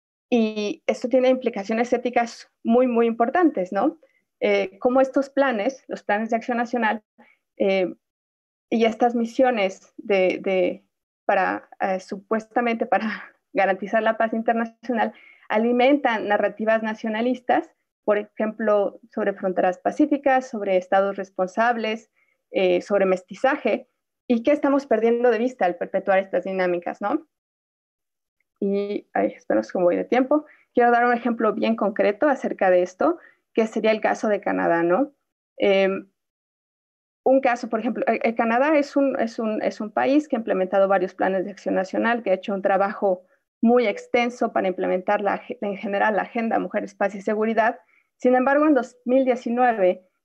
y esto tiene implicaciones éticas muy, muy importantes, ¿no? Eh, como estos planes, los planes de acción nacional, eh, y estas misiones de, de, para, eh, supuestamente para garantizar la paz internacional, alimentan narrativas nacionalistas, por ejemplo, sobre fronteras pacíficas, sobre estados responsables, eh, sobre mestizaje, y que estamos perdiendo de vista al perpetuar estas dinámicas, ¿no? Y, ay, espero que voy de tiempo. Quiero dar un ejemplo bien concreto acerca de esto, que sería el caso de Canadá, ¿no? Eh, un caso, por ejemplo, eh, Canadá es un, es, un, es un país que ha implementado varios planes de acción nacional, que ha hecho un trabajo muy extenso para implementar la, en general la Agenda Mujeres, Paz y Seguridad. Sin embargo, en dos mil diecinueve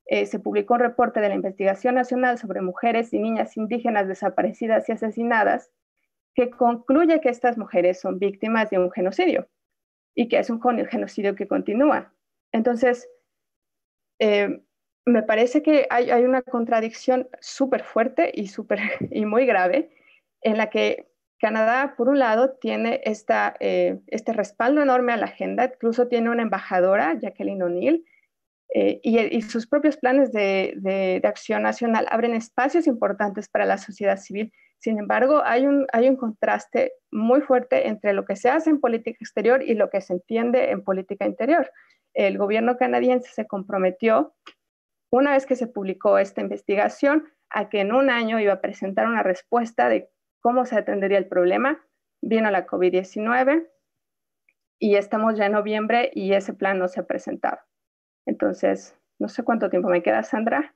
eh, se publicó un reporte de la Investigación Nacional sobre Mujeres y Niñas Indígenas Desaparecidas y Asesinadas que concluye que estas mujeres son víctimas de un genocidio y que es un genocidio que continúa. Entonces, eh, me parece que hay, hay una contradicción súper fuerte y, super, y muy grave en la que Canadá, por un lado, tiene esta, eh, este respaldo enorme a la agenda, incluso tiene una embajadora, Jacqueline O'Neill, eh, y, y sus propios planes de, de, de acción nacional abren espacios importantes para la sociedad civil. Sin embargo, hay un, hay un contraste muy fuerte entre lo que se hace en política exterior y lo que se entiende en política interior. El gobierno canadiense se comprometió, una vez que se publicó esta investigación, a que en un año iba a presentar una respuesta de cómo se atendería el problema. Vino la COVID diecinueve y estamos ya en noviembre y ese plan no se ha presentado. Entonces, no sé cuánto tiempo me queda, Sandra.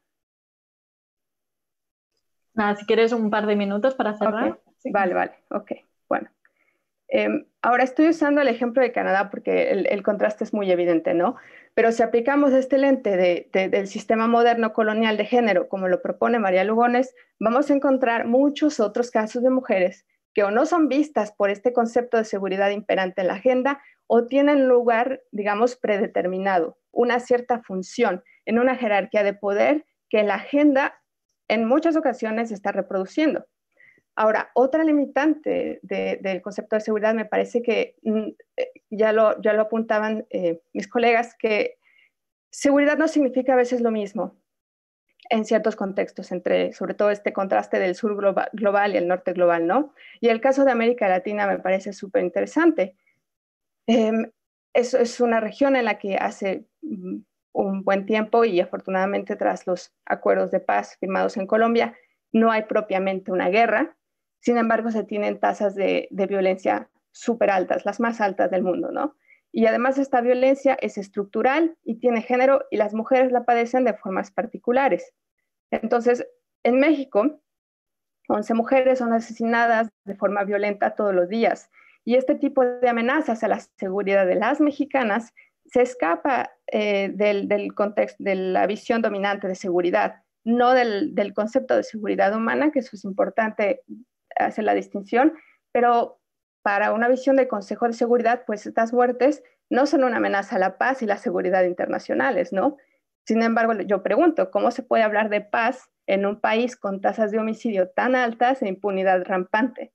Nada, si quieres un par de minutos para cerrar. Okay. Sí. Vale, vale, ok, bueno. Eh, ahora estoy usando el ejemplo de Canadá porque el, el contraste es muy evidente, ¿no? Pero si aplicamos este lente de, de, del sistema moderno colonial de género, como lo propone María Lugones, vamos a encontrar muchos otros casos de mujeres que o no son vistas por este concepto de seguridad imperante en la agenda o tienen lugar, digamos, predeterminado, una cierta función en una jerarquía de poder que la agenda en muchas ocasiones está reproduciendo. Ahora, otra limitante de, del concepto de seguridad me parece que ya lo, ya lo apuntaban eh, mis colegas, que seguridad no significa a veces lo mismo en ciertos contextos, entre sobre todo este contraste del sur global, global y el norte global, ¿no? Y el caso de América Latina me parece súper interesante. Eh, es, es una región en la que hace un buen tiempo y afortunadamente tras los acuerdos de paz firmados en Colombia, no hay propiamente una guerra. Sin embargo, se tienen tasas de, de violencia súper altas, las más altas del mundo, ¿no? Y además esta violencia es estructural y tiene género y las mujeres la padecen de formas particulares. Entonces, en México, once mujeres son asesinadas de forma violenta todos los días. Y este tipo de amenazas a la seguridad de las mexicanas se escapa eh, del, del contexto, de la visión dominante de seguridad, no del, del concepto de seguridad humana, que eso es importante hacer la distinción, pero para una visión del Consejo de Seguridad, pues estas muertes no son una amenaza a la paz y la seguridad internacionales, ¿no? Sin embargo, yo pregunto, ¿cómo se puede hablar de paz en un país con tasas de homicidio tan altas e impunidad rampante?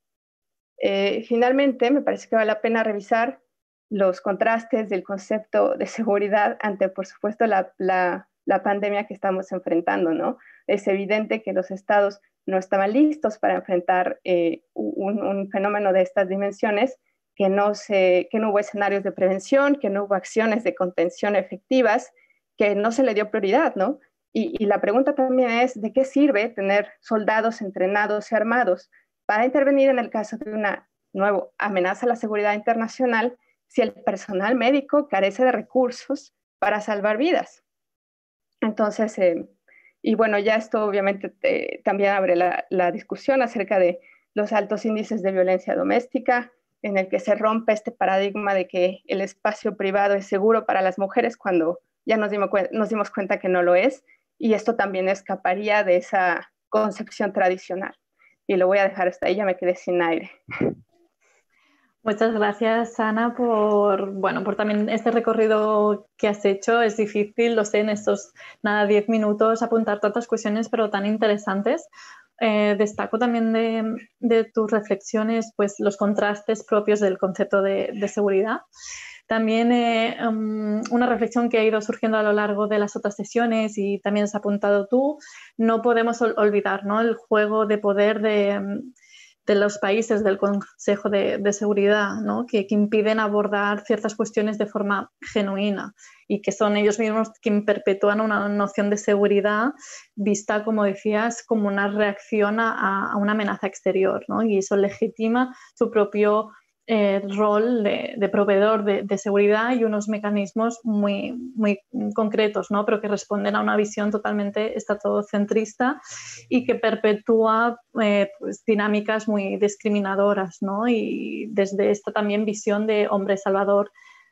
Eh, finalmente, me parece que vale la pena revisar los contrastes del concepto de seguridad ante, por supuesto, la, la, la pandemia que estamos enfrentando, ¿no? Es evidente que los estados no estaban listos para enfrentar eh, un, un fenómeno de estas dimensiones, que no, se, que no hubo escenarios de prevención, que no hubo acciones de contención efectivas, que no se le dio prioridad, ¿no? Y, y la pregunta también es, ¿de qué sirve tener soldados entrenados y armados para intervenir en el caso de una nueva amenaza a la seguridad internacional si el personal médico carece de recursos para salvar vidas? Entonces, eh, y bueno, ya esto obviamente eh, también abre la, la discusión acerca de los altos índices de violencia doméstica, en el que se rompe este paradigma de que el espacio privado es seguro para las mujeres cuando ya nos dimos, nos dimos cuenta que no lo es, y esto también escaparía de esa concepción tradicional. Y lo voy a dejar hasta ahí, ya me quedé sin aire. Muchas gracias, Ana, por, bueno, por también este recorrido que has hecho. Es difícil, lo sé, en estos nada, diez minutos apuntar tantas cuestiones, pero tan interesantes. Eh, destaco también de, de tus reflexiones pues, los contrastes propios del concepto de, de seguridad. También eh, um, una reflexión que ha ido surgiendo a lo largo de las otras sesiones y también has apuntado tú, no podemos ol olvidar, ¿no?, el juego de poder de, de los países del Consejo de, de Seguridad, ¿no?, que, que impiden abordar ciertas cuestiones de forma genuina y que son ellos mismos quienes perpetúan una noción de seguridad vista, como decías, como una reacción a, a una amenaza exterior, ¿no?, y eso legitima su propio Eh, rol de, de proveedor de, de seguridad y unos mecanismos muy, muy concretos, ¿no?, pero que responden a una visión totalmente estatocentrista y que perpetúa eh, pues, dinámicas muy discriminadoras, ¿no?, y desde esta también visión de hombre salvador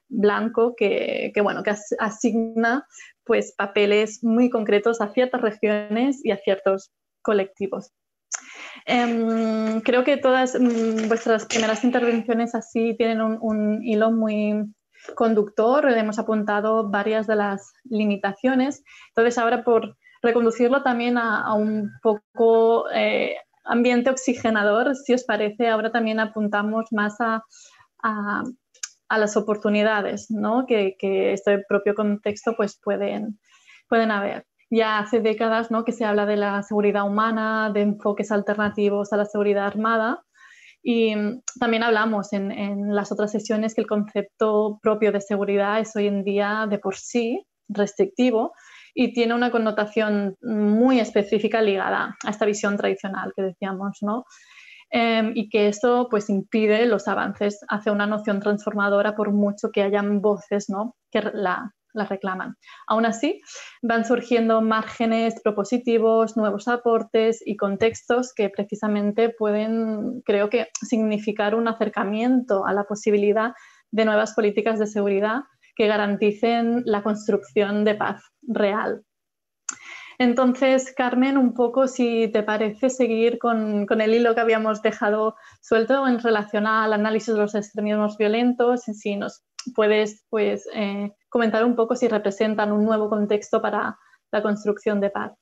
blanco que, que, bueno, que asigna pues, papeles muy concretos a ciertas regiones y a ciertos colectivos. Eh, creo que todas mm, vuestras primeras intervenciones así tienen un, un hilo muy conductor, hemos apuntado varias de las limitaciones, entonces ahora por reconducirlo también a, a un poco eh, ambiente oxigenador, si os parece, ahora también apuntamos más a, a, a las oportunidades, ¿no? que, que este propio contexto pues, pueden, pueden haber. Ya hace décadas, ¿no?, que se habla de la seguridad humana, de enfoques alternativos a la seguridad armada, y también hablamos en, en las otras sesiones que el concepto propio de seguridad es hoy en día de por sí restrictivo y tiene una connotación muy específica ligada a esta visión tradicional que decíamos, ¿no? Eh, y que esto pues, impide los avances hacia una noción transformadora por mucho que hayan voces, ¿no?, que la, la reclaman. Aún así, van surgiendo márgenes propositivos, nuevos aportes y contextos que precisamente pueden, creo que, significar un acercamiento a la posibilidad de nuevas políticas de seguridad que garanticen la construcción de paz real. Entonces, Carmen, un poco si te parece seguir con, con el hilo que habíamos dejado suelto en relación al análisis de los extremismos violentos, si nos puedes pues, eh, comentar un poco si representan un nuevo contexto para la construcción de paz.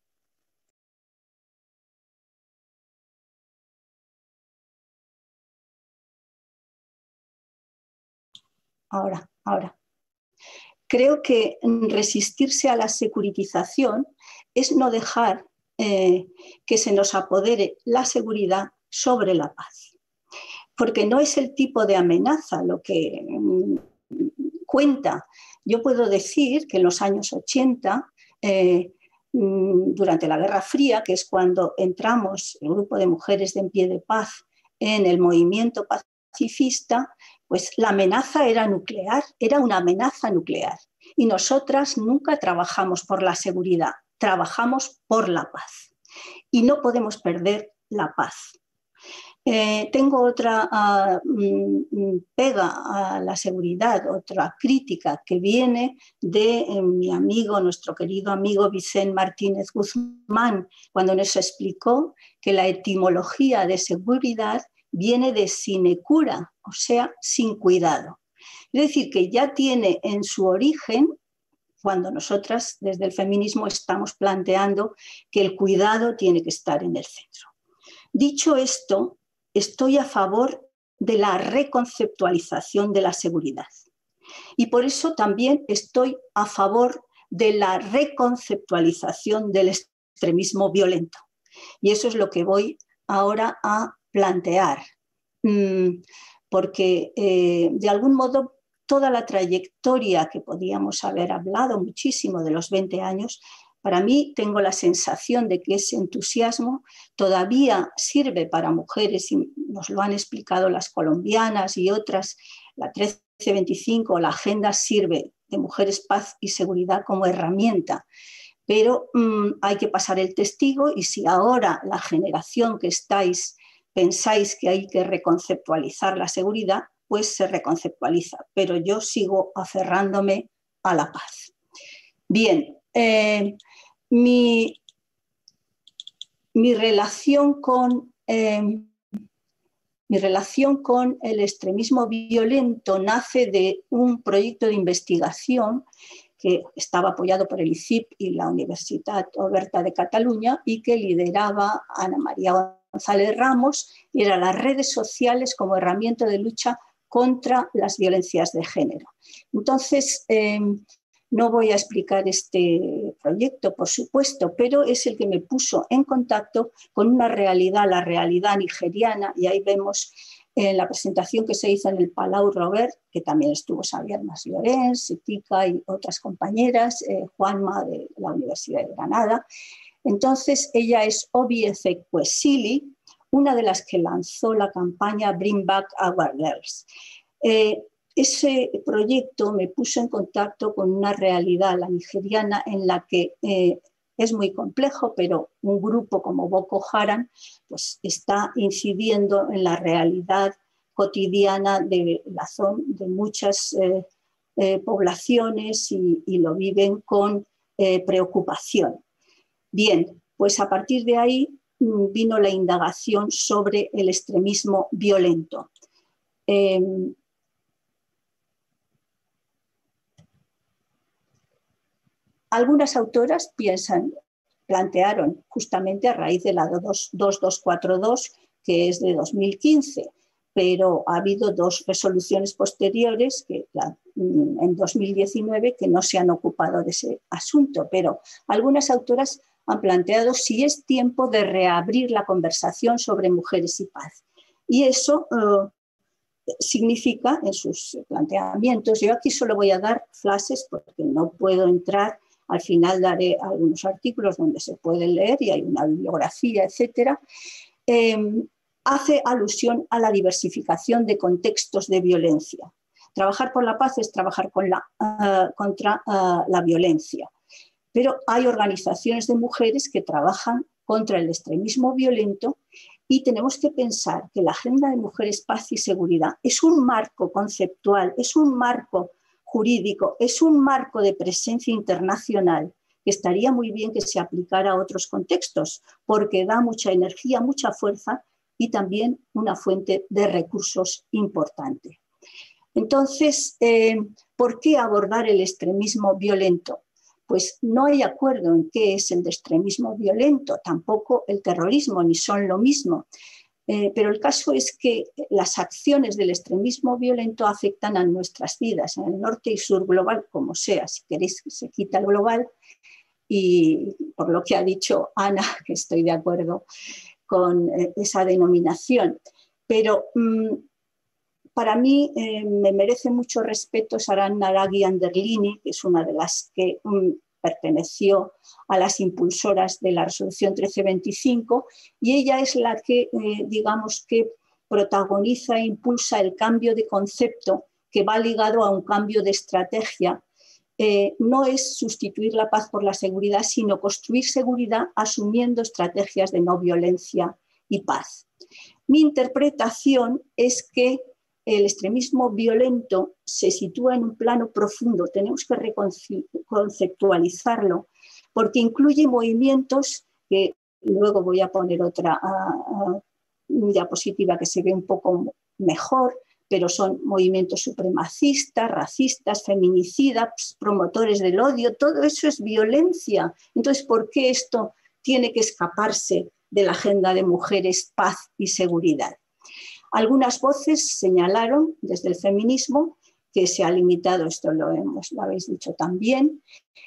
Ahora, ahora. Creo que resistirse a la securitización es no dejar eh, que se nos apodere la seguridad sobre la paz. Porque no es el tipo de amenaza lo que mm, cuenta. Yo puedo decir que en los años ochenta, eh, durante la Guerra Fría, que es cuando entramos, el grupo de mujeres de En Pie de Paz, en el movimiento pacifista, pues la amenaza era nuclear, era una amenaza nuclear. Y nosotras nunca trabajamos por la seguridad, trabajamos por la paz. Y no podemos perder la paz. Eh, tengo otra uh, pega a la seguridad, otra crítica que viene de eh, mi amigo, nuestro querido amigo Vicente Martínez Guzmán, cuando nos explicó que la etimología de seguridad viene de sinecura, o sea, sin cuidado. Es decir, que ya tiene en su origen, cuando nosotras desde el feminismo estamos planteando que el cuidado tiene que estar en el centro. Dicho esto, estoy a favor de la reconceptualización de la seguridad. Y por eso también estoy a favor de la reconceptualización del extremismo violento. Y eso es lo que voy ahora a plantear. Porque eh, de algún modo toda la trayectoria que podíamos haber hablado muchísimo de los veinte años, para mí tengo la sensación de que ese entusiasmo todavía sirve para mujeres, y nos lo han explicado las colombianas y otras, la trece veinticinco, la agenda sirve de mujeres, paz y seguridad como herramienta. Pero mmm, hay que pasar el testigo y si ahora la generación que estáis pensáis que hay que reconceptualizar la seguridad, pues se reconceptualiza. Pero yo sigo aferrándome a la paz. Bien. Eh, mi, mi, relación con, eh, mi relación con el extremismo violento nace de un proyecto de investigación que estaba apoyado por el I C I P y la Universitat Oberta de Cataluña y que lideraba Ana María González Ramos, y era las redes sociales como herramienta de lucha contra las violencias de género. Entonces, eh, no voy a explicar este proyecto, por supuesto, pero es el que me puso en contacto con una realidad, la realidad nigeriana, y ahí vemos en la presentación que se hizo en el Palau Robert, que también estuvo Xavier Mas Llorens, Sitica y otras compañeras, eh, Juanma de la Universidad de Granada. Entonces, ella es Obi Ezekwesili, una de las que lanzó la campaña Bring Back Our Girls. Eh, Ese proyecto me puso en contacto con una realidad, la nigeriana, en la que eh, es muy complejo, pero un grupo como Boko Haram pues, está incidiendo en la realidad cotidiana de, la zona, de muchas eh, eh, poblaciones y, y lo viven con eh, preocupación. Bien, pues a partir de ahí mm, vino la indagación sobre el extremismo violento. Eh, algunas autoras piensan, plantearon justamente a raíz de la dos mil doscientos cuarenta y dos, que es de dos mil quince, pero ha habido dos resoluciones posteriores, que la, en dos mil diecinueve, que no se han ocupado de ese asunto, pero algunas autoras han planteado si es tiempo de reabrir la conversación sobre mujeres y paz. Y eso eh, significa, en sus planteamientos, yo aquí solo voy a dar flashes porque no puedo entrar, al final daré algunos artículos donde se puede leer y hay una bibliografía, etcétera. Eh, hace alusión a la diversificación de contextos de violencia. Trabajar por la paz es trabajar con la, uh, contra uh, la violencia. Pero hay organizaciones de mujeres que trabajan contra el extremismo violento y tenemos que pensar que la Agenda de Mujeres, Paz y Seguridad es un marco conceptual, es un marco jurídico, es un marco de presencia internacional que estaría muy bien que se aplicara a otros contextos porque da mucha energía, mucha fuerza y también una fuente de recursos importante. Entonces, eh, ¿por qué abordar el extremismo violento? Pues no hay acuerdo en qué es el extremismo violento, tampoco el terrorismo, ni son lo mismo. Eh, pero el caso es que las acciones del extremismo violento afectan a nuestras vidas, en el norte y sur global, como sea, si queréis que se quita el global. Y por lo que ha dicho Ana, que estoy de acuerdo con eh, esa denominación. Pero mmm, para mí eh, me merece mucho respeto Saran Naraghi Anderlini, que es una de las que mmm, perteneció a las impulsoras de la resolución trece veinticinco, y ella es la que, eh, digamos, que protagoniza e impulsa el cambio de concepto que va ligado a un cambio de estrategia. Eh, no es sustituir la paz por la seguridad, sino construir seguridad asumiendo estrategias de no violencia y paz. Mi interpretación es que el extremismo violento se sitúa en un plano profundo, tenemos que reconceptualizarlo, porque incluye movimientos que luego voy a poner otra uh, uh, diapositiva que se ve un poco mejor, pero son movimientos supremacistas, racistas, feminicidas, promotores del odio, todo eso es violencia. Entonces, ¿por qué esto tiene que escaparse de la agenda de mujeres, paz y seguridad? Algunas voces señalaron desde el feminismo que se ha limitado, esto lo, hemos, lo habéis dicho también,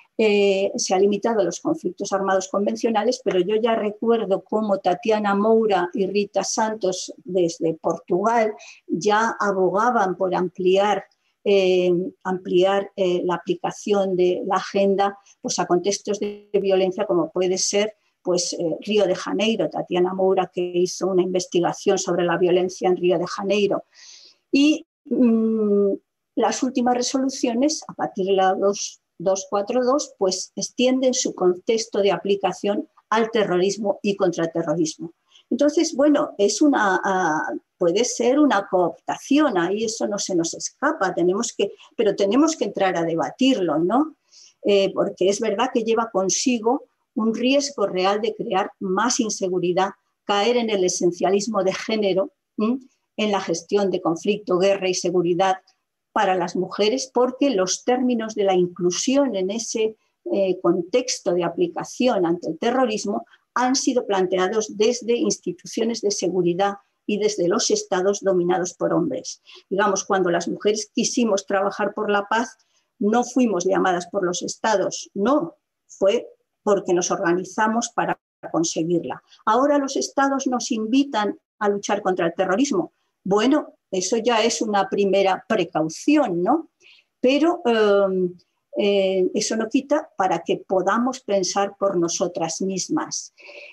eh, se ha limitado a los conflictos armados convencionales, pero yo ya recuerdo cómo Tatiana Moura y Rita Santos desde Portugal ya abogaban por ampliar, eh, ampliar eh, la aplicación de la agenda pues, a contextos de violencia como puede ser pues, eh, Río de Janeiro, Tatiana Moura que hizo una investigación sobre la violencia en Río de Janeiro. Y mmm, las últimas resoluciones, a partir de la dos mil cuarenta y dos, pues extienden su contexto de aplicación al terrorismo y contraterrorismo. Entonces, bueno, es una, uh, puede ser una cooptación, ahí eso no se nos escapa, tenemos que, pero tenemos que entrar a debatirlo, ¿no? Eh, porque es verdad que lleva consigo un riesgo real de crear más inseguridad, caer en el esencialismo de género, ¿m? en la gestión de conflicto, guerra y seguridad para las mujeres, porque los términos de la inclusión en ese eh, contexto de aplicación ante el terrorismo han sido planteados desde instituciones de seguridad y desde los estados dominados por hombres. Digamos, cuando las mujeres quisimos trabajar por la paz, no fuimos llamadas por los estados, no, fue porque nos organizamos para conseguirla. Ahora los estados nos invitan a luchar contra el terrorismo. Bueno, eso ya es una primera precaución, ¿no? Pero eh, eh, eso no quita para que podamos pensar por nosotras mismas.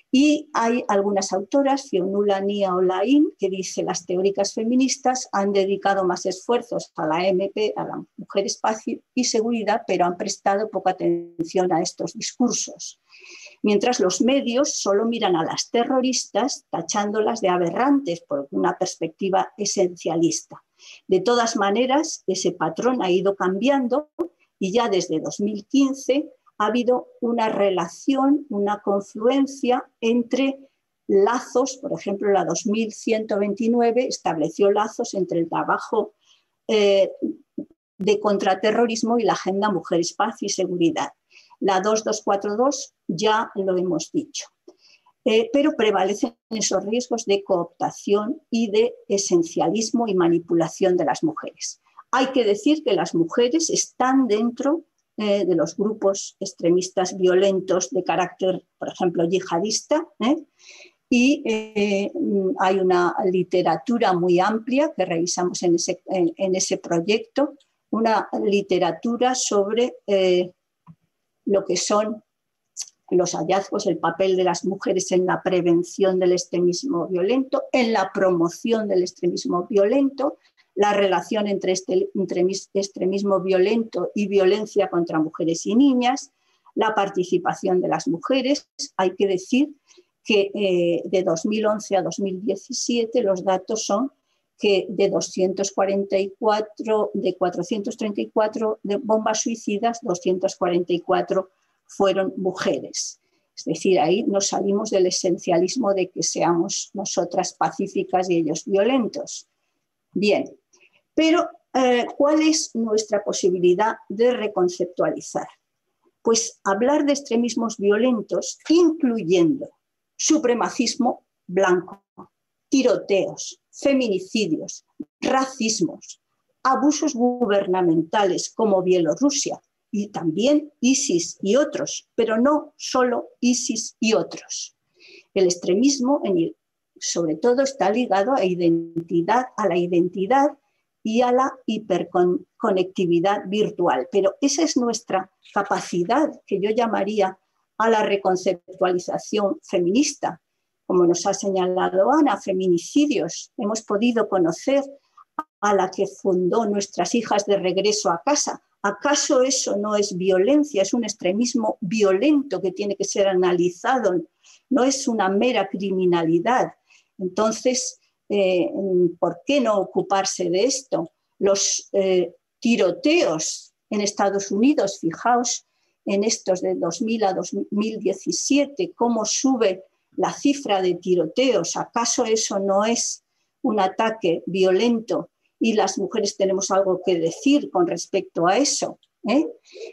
Y hay algunas autoras, Fionnuala Ni Olain, que dice las teóricas feministas han dedicado más esfuerzos a la M P, a las mujeres, paz y seguridad, pero han prestado poca atención a estos discursos. mientras los medios solo miran a las terroristas tachándolas de aberrantes por una perspectiva esencialista. De todas maneras, ese patrón ha ido cambiando y ya desde dos mil quince ha habido una relación, una confluencia entre lazos. Por ejemplo, la dos mil ciento veintinueve estableció lazos entre el trabajo eh, de contraterrorismo y la Agenda Mujeres, Paz y Seguridad. La dos mil doscientos cuarenta y dos ya lo hemos dicho. Eh, pero prevalecen esos riesgos de cooptación y de esencialismo y manipulación de las mujeres. Hay que decir que las mujeres están dentro eh, de los grupos extremistas violentos de carácter, por ejemplo, yihadista, ¿eh? y eh, hay una literatura muy amplia que revisamos en ese, en, en ese proyecto, una literatura sobre eh, lo que son los hallazgos, el papel de las mujeres en la prevención del extremismo violento, en la promoción del extremismo violento, la relación entre, este, entre extremismo violento y violencia contra mujeres y niñas, la participación de las mujeres. Hay que decir que eh, de dos mil once a dos mil diecisiete los datos son que de doscientos cuarenta y cuatro, de cuatrocientos treinta y cuatro de bombas suicidas, doscientos cuarenta y cuatro fueron mujeres. Es decir, ahí nos salimos del esencialismo de que seamos nosotras pacíficas y ellos violentos. Bien, pero eh, ¿cuál es nuestra posibilidad de reconceptualizar? Pues hablar de extremismos violentos, incluyendo supremacismo blanco, tiroteos, feminicidios, racismos, abusos gubernamentales como Bielorrusia, y también ISIS y otros, pero no solo ISIS y otros. El extremismo, sobre todo, está ligado a, identidad, a la identidad y a la hiperconectividad virtual, pero esa es nuestra capacidad, que yo llamaría a la reconceptualización feminista. Como nos ha señalado Ana, feminicidios. Hemos podido conocer a la que fundó Nuestras hijas de regreso a casa. ¿Acaso eso no es violencia? Es un extremismo violento que tiene que ser analizado, no es una mera criminalidad. Entonces, eh, ¿por qué no ocuparse de esto? Los eh, tiroteos en Estados Unidos, fijaos en estos de dos mil a dos mil diecisiete, cómo sube la cifra de tiroteos. ¿Acaso eso no es un ataque violento? Y las mujeres tenemos algo que decir con respecto a eso. ¿eh?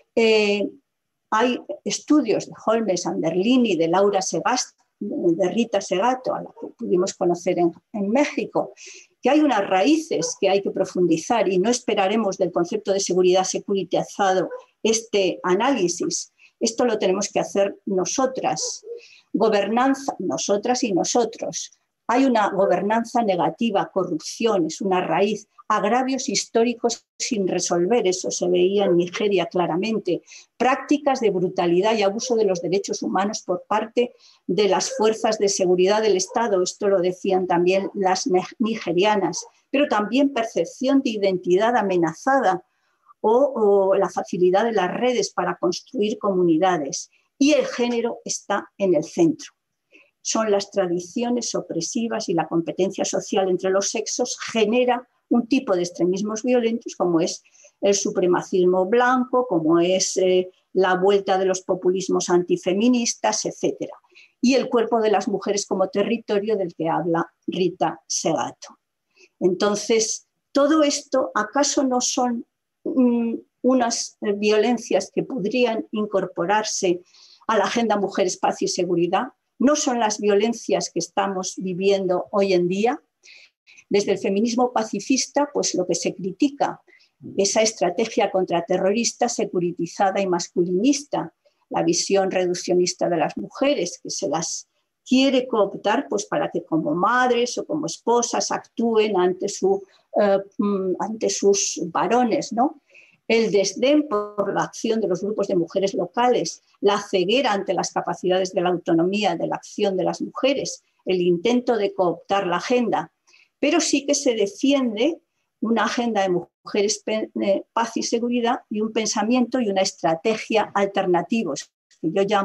Eh, hay estudios de Holmes Anderlini, de Laura Segast, de Rita Segato, a la que pudimos conocer en, en México, que hay unas raíces que hay que profundizar y no esperaremos del concepto de seguridad securitizado este análisis. Esto lo tenemos que hacer nosotras. Gobernanza, nosotras y nosotros. Hay una gobernanza negativa, corrupción, es una raíz, agravios históricos sin resolver, eso se veía en Nigeria claramente, prácticas de brutalidad y abuso de los derechos humanos por parte de las fuerzas de seguridad del Estado, esto lo decían también las nigerianas, pero también percepción de identidad amenazada o, o la facilidad de las redes para construir comunidades. Y el género está en el centro. Son las tradiciones opresivas y la competencia social entre los sexos genera un tipo de extremismos violentos como es el supremacismo blanco, como es eh, la vuelta de los populismos antifeministas, etcétera. Y el cuerpo de las mujeres como territorio del que habla Rita Segato. Entonces, todo esto, ¿acaso no son mm, unas eh, violencias que podrían incorporarse a la Agenda Mujeres, Paz y Seguridad? ¿No son las violencias que estamos viviendo hoy en día? Desde el feminismo pacifista, pues lo que se critica, esa estrategia contraterrorista securitizada y masculinista, la visión reduccionista de las mujeres, que se las quiere cooptar pues, para que como madres o como esposas actúen ante, su, eh, ante sus varones, ¿no? El desdén por la acción de los grupos de mujeres locales, la ceguera ante las capacidades de la autonomía de la acción de las mujeres, el intento de cooptar la agenda, pero sí que se defiende una agenda de mujeres, paz y seguridad y un pensamiento y una estrategia alternativos, que yo llamo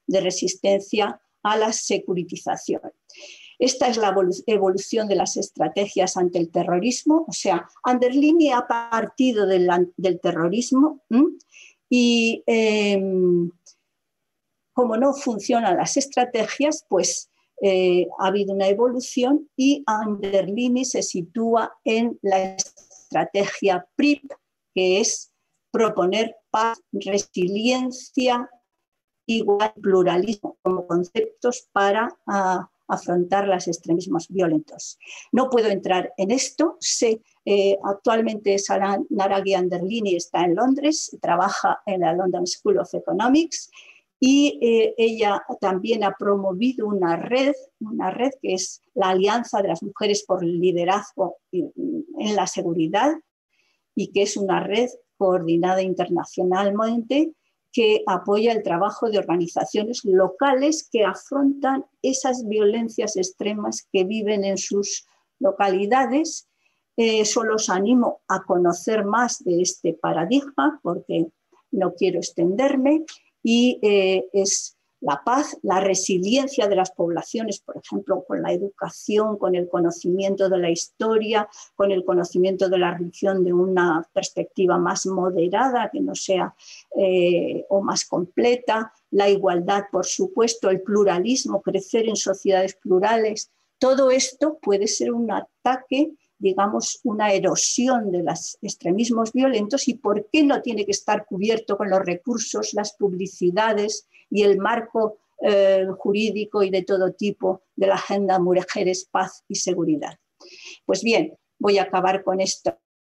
de resistencia a la securitización. Esta es la evolución de las estrategias ante el terrorismo, o sea, Anderlini ha partido del, del terrorismo ¿m? y eh, como no funcionan las estrategias, pues eh, ha habido una evolución y Anderlini se sitúa en la estrategia P R I P, que es proponer paz, resiliencia, igual pluralismo como conceptos para uh, afrontar los extremismos violentos. No puedo entrar en esto. Sé, eh, actualmente Sara Naraghi Anderlini está en Londres, trabaja en la London School of Economics y eh, ella también ha promovido una red, una red que es la Alianza de las Mujeres por el Liderazgo en la Seguridad y que es una red coordinada internacionalmente que apoya el trabajo de organizaciones locales que afrontan esas violencias extremas que viven en sus localidades. Eh, solo os animo a conocer más de este paradigma porque no quiero extenderme y eh, es la paz, la resiliencia de las poblaciones, por ejemplo, con la educación, con el conocimiento de la historia, con el conocimiento de la religión de una perspectiva más moderada, que no sea eh, o más completa, la igualdad, por supuesto, el pluralismo, crecer en sociedades plurales. Todo esto puede ser un ataque, digamos, una erosión de los extremismos violentos y por qué no tiene que estar cubierto con los recursos, las publicidades y el marco eh, jurídico y de todo tipo de la Agenda Mujeres, Paz y Seguridad. Pues bien, voy a acabar con esto.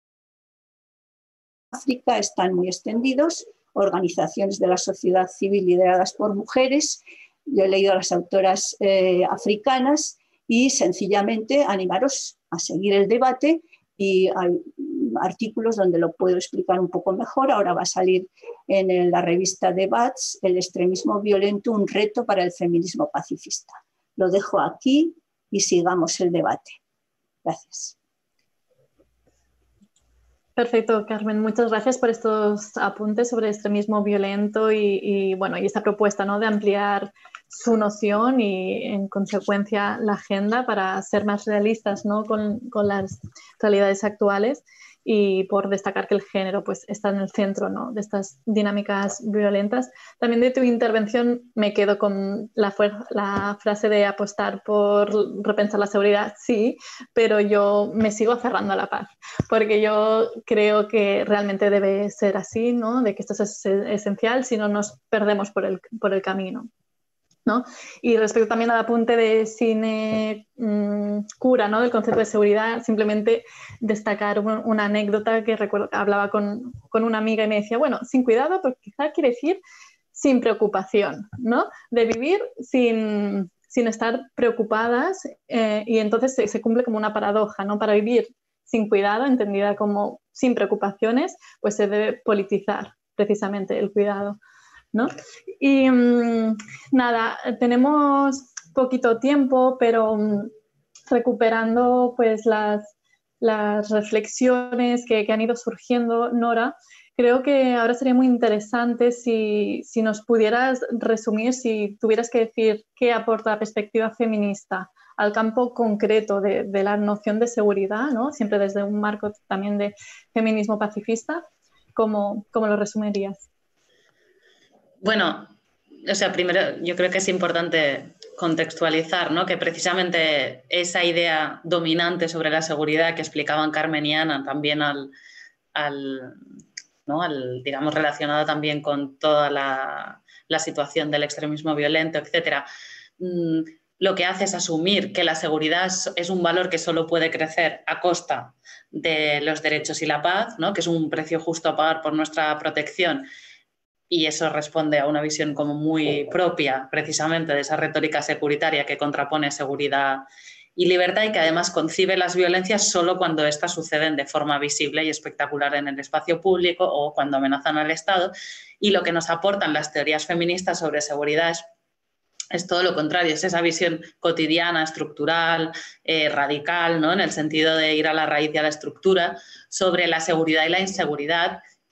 En África están muy extendidos, organizaciones de la sociedad civil lideradas por mujeres. Yo he leído a las autoras eh, africanas y sencillamente animaros a seguir el debate y hay artículos donde lo puedo explicar un poco mejor. Ahora va a salir en la revista Debats, el extremismo violento, un reto para el feminismo pacifista. Lo dejo aquí y sigamos el debate. Gracias. Perfecto, Carmen. Muchas gracias por estos apuntes sobre extremismo violento y, y, bueno, y esta propuesta, ¿no?, de ampliar su noción y, en consecuencia, la agenda para ser más realistas, ¿no?, con, con las realidades actuales y por destacar que el género pues, está en el centro, ¿no?, de estas dinámicas violentas. También de tu intervención me quedo con la, la frase de apostar por repensar la seguridad, sí, pero yo me sigo aferrando a la paz, porque yo creo que realmente debe ser así, ¿no?, de que esto es esencial, si no nos perdemos por el, por el camino, ¿no? Y respecto también al apunte de cine mmm, cura, ¿no?, del concepto de seguridad, simplemente destacar un, una anécdota que recuerdo que hablaba con, con una amiga y me decía, bueno, sin cuidado, pues quizá quiere decir sin preocupación, ¿no?, de vivir sin, sin estar preocupadas eh, y entonces se, se cumple como una paradoja, ¿no? Para vivir sin cuidado, entendida como sin preocupaciones, pues se debe politizar precisamente el cuidado, ¿no? Y mmm, nada, tenemos poquito tiempo, pero mmm, recuperando pues las, las reflexiones que, que han ido surgiendo, Nora, creo que ahora sería muy interesante si, si nos pudieras resumir, si tuvieras que decir qué aporta la perspectiva feminista al campo concreto de, de la noción de seguridad, ¿no?, siempre desde un marco también de feminismo pacifista, ¿cómo, cómo lo resumirías? Bueno, o sea, primero yo creo que es importante contextualizar, ¿no?, que precisamente esa idea dominante sobre la seguridad que explicaban Carmen y Ana también al, al, ¿no?, al digamos, relacionada también con toda la, la situación del extremismo violento, etcétera, mmm, lo que hace es asumir que la seguridad es un valor que solo puede crecer a costa de los derechos y la paz, ¿no?, que es un precio justo a pagar por nuestra protección. Y eso responde a una visión como muy propia, precisamente, de esa retórica securitaria que contrapone seguridad y libertad y que además concibe las violencias solo cuando éstas suceden de forma visible y espectacular en el espacio público o cuando amenazan al Estado. Y lo que nos aportan las teorías feministas sobre seguridad es, es todo lo contrario, es esa visión cotidiana, estructural, eh, radical, ¿no?, en el sentido de ir a la raíz y a la estructura, sobre la seguridad y la inseguridad,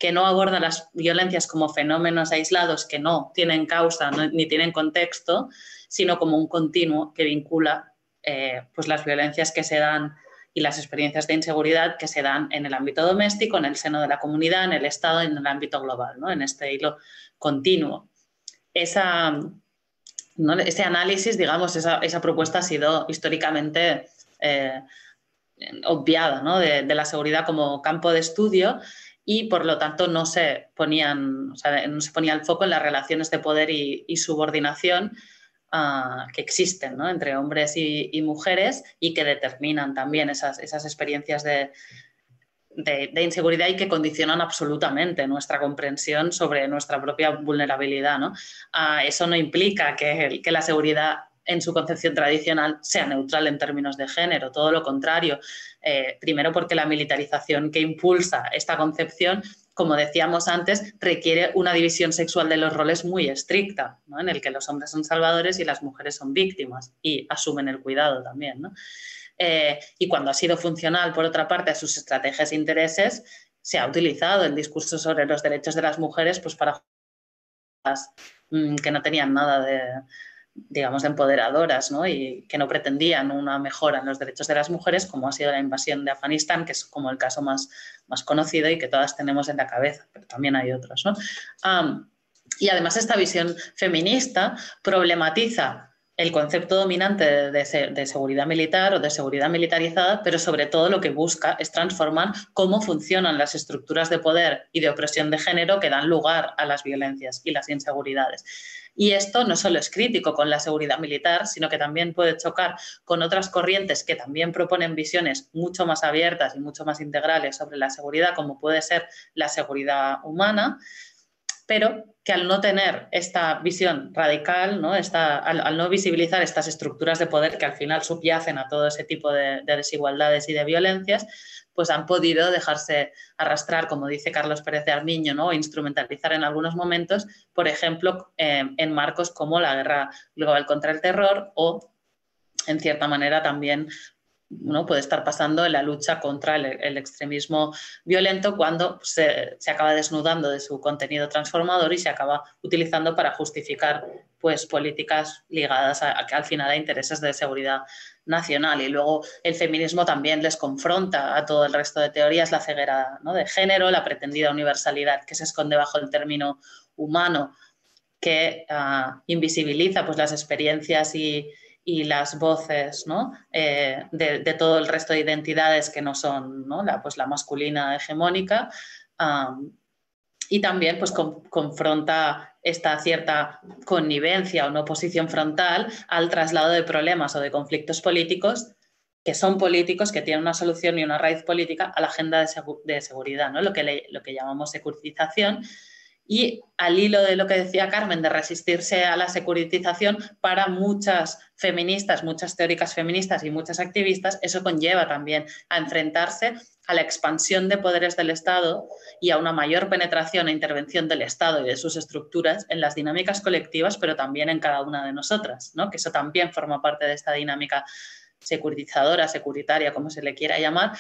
que no aborda las violencias como fenómenos aislados que no tienen causa no, ni tienen contexto, sino como un continuo que vincula eh, pues las violencias que se dan y las experiencias de inseguridad que se dan en el ámbito doméstico, en el seno de la comunidad, en el Estado y en el ámbito global, ¿no? En este hilo continuo. Esa, ¿no? Ese análisis, digamos, esa, esa propuesta ha sido históricamente eh, obviada, ¿no? de, de la seguridad como campo de estudio y, por lo tanto, no se, ponían, o sea, no se ponía el foco en las relaciones de poder y, y subordinación Uh, que existen, ¿no? Entre hombres y, y mujeres y que determinan también esas, esas experiencias de, de, de inseguridad y que condicionan absolutamente nuestra comprensión sobre nuestra propia vulnerabilidad, ¿no? Uh, eso no implica que, que la seguridad en su concepción tradicional sea neutral en términos de género, todo lo contrario. Eh, primero porque la militarización que impulsa esta concepción, como decíamos antes, requiere una división sexual de los roles muy estricta, ¿no? En el que los hombres son salvadores y las mujeres son víctimas y asumen el cuidado también, ¿no? Eh, y cuando ha sido funcional, por otra parte, a sus estrategias e intereses, se ha utilizado el discurso sobre los derechos de las mujeres pues, para mmm, que no tenían nada de, digamos, de empoderadoras, ¿no? Y que no pretendían una mejora en los derechos de las mujeres, como ha sido la invasión de Afganistán, que es como el caso más, más conocido y que todas tenemos en la cabeza, pero también hay otros, ¿no? Um, y además esta visión feminista problematiza el concepto dominante de, de, de seguridad militar o de seguridad militarizada, pero sobre todo lo que busca es transformar cómo funcionan las estructuras de poder y de opresión de género que dan lugar a las violencias y las inseguridades. Y esto no solo es crítico con la seguridad militar, sino que también puede chocar con otras corrientes que también proponen visiones mucho más abiertas y mucho más integrales sobre la seguridad, como puede ser la seguridad humana, pero que al no tener esta visión radical, ¿no? Esta, al, al no visibilizar estas estructuras de poder que al final subyacen a todo ese tipo de, de desigualdades y de violencias, pues han podido dejarse arrastrar, como dice Carlos Pérez de Armiño, ¿no? O instrumentalizar en algunos momentos, por ejemplo, eh, en marcos como la guerra global contra el terror o, en cierta manera, también ¿no? puede estar pasando en la lucha contra el, el extremismo violento cuando se, se acaba desnudando de su contenido transformador y se acaba utilizando para justificar pues, políticas ligadas a, a, al final a intereses de seguridad nacional. Y luego el feminismo también les confronta a todo el resto de teorías, la ceguera, ¿no? de género, la pretendida universalidad que se esconde bajo el término humano, que uh, invisibiliza pues, las experiencias y y las voces, ¿no? eh, de, de todo el resto de identidades que no son, ¿no? La, pues, la masculina hegemónica um, y también pues, con, confronta esta cierta connivencia o no oposición frontal al traslado de problemas o de conflictos políticos que son políticos, que tienen una solución y una raíz política a la agenda de, segu de seguridad, ¿no? lo, que le, lo que llamamos securitización. Y al hilo de lo que decía Carmen, de resistirse a la securitización, para muchas feministas, muchas teóricas feministas y muchas activistas, eso conlleva también a enfrentarse a la expansión de poderes del Estado y a una mayor penetración e intervención del Estado y de sus estructuras en las dinámicas colectivas, pero también en cada una de nosotras, ¿no? Que eso también forma parte de esta dinámica securitizadora, securitaria, como se le quiera llamar,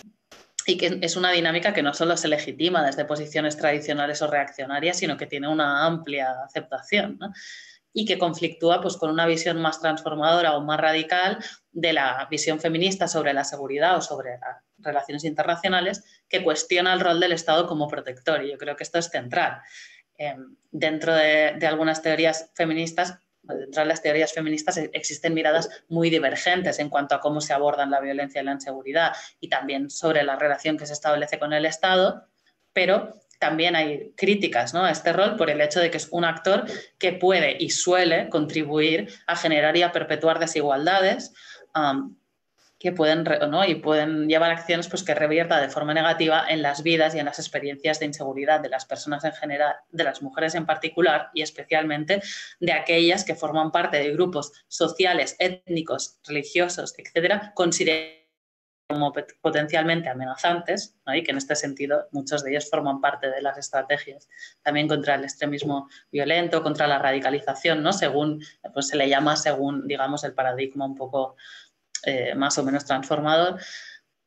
y que es una dinámica que no solo se legitima desde posiciones tradicionales o reaccionarias, sino que tiene una amplia aceptación, ¿no? Y que conflictúa pues, con una visión más transformadora o más radical de la visión feminista sobre la seguridad o sobre las relaciones internacionales, que cuestiona el rol del Estado como protector. Y yo creo que esto es central. Eh, dentro de, de algunas teorías feministas, dentro de las teorías feministas existen miradas muy divergentes en cuanto a cómo se abordan la violencia y la inseguridad y también sobre la relación que se establece con el Estado, pero también hay críticas, ¿no? a este rol por el hecho de que es un actor que puede y suele contribuir a generar y a perpetuar desigualdades um, que pueden, ¿no? y pueden llevar acciones pues, que revierta de forma negativa en las vidas y en las experiencias de inseguridad de las personas en general, de las mujeres en particular y especialmente de aquellas que forman parte de grupos sociales, étnicos, religiosos, etcétera, considerados como potencialmente amenazantes, ¿no? y que en este sentido muchos de ellos forman parte de las estrategias también contra el extremismo violento, contra la radicalización, ¿no? según pues, se le llama según digamos el paradigma un poco Eh, más o menos transformador.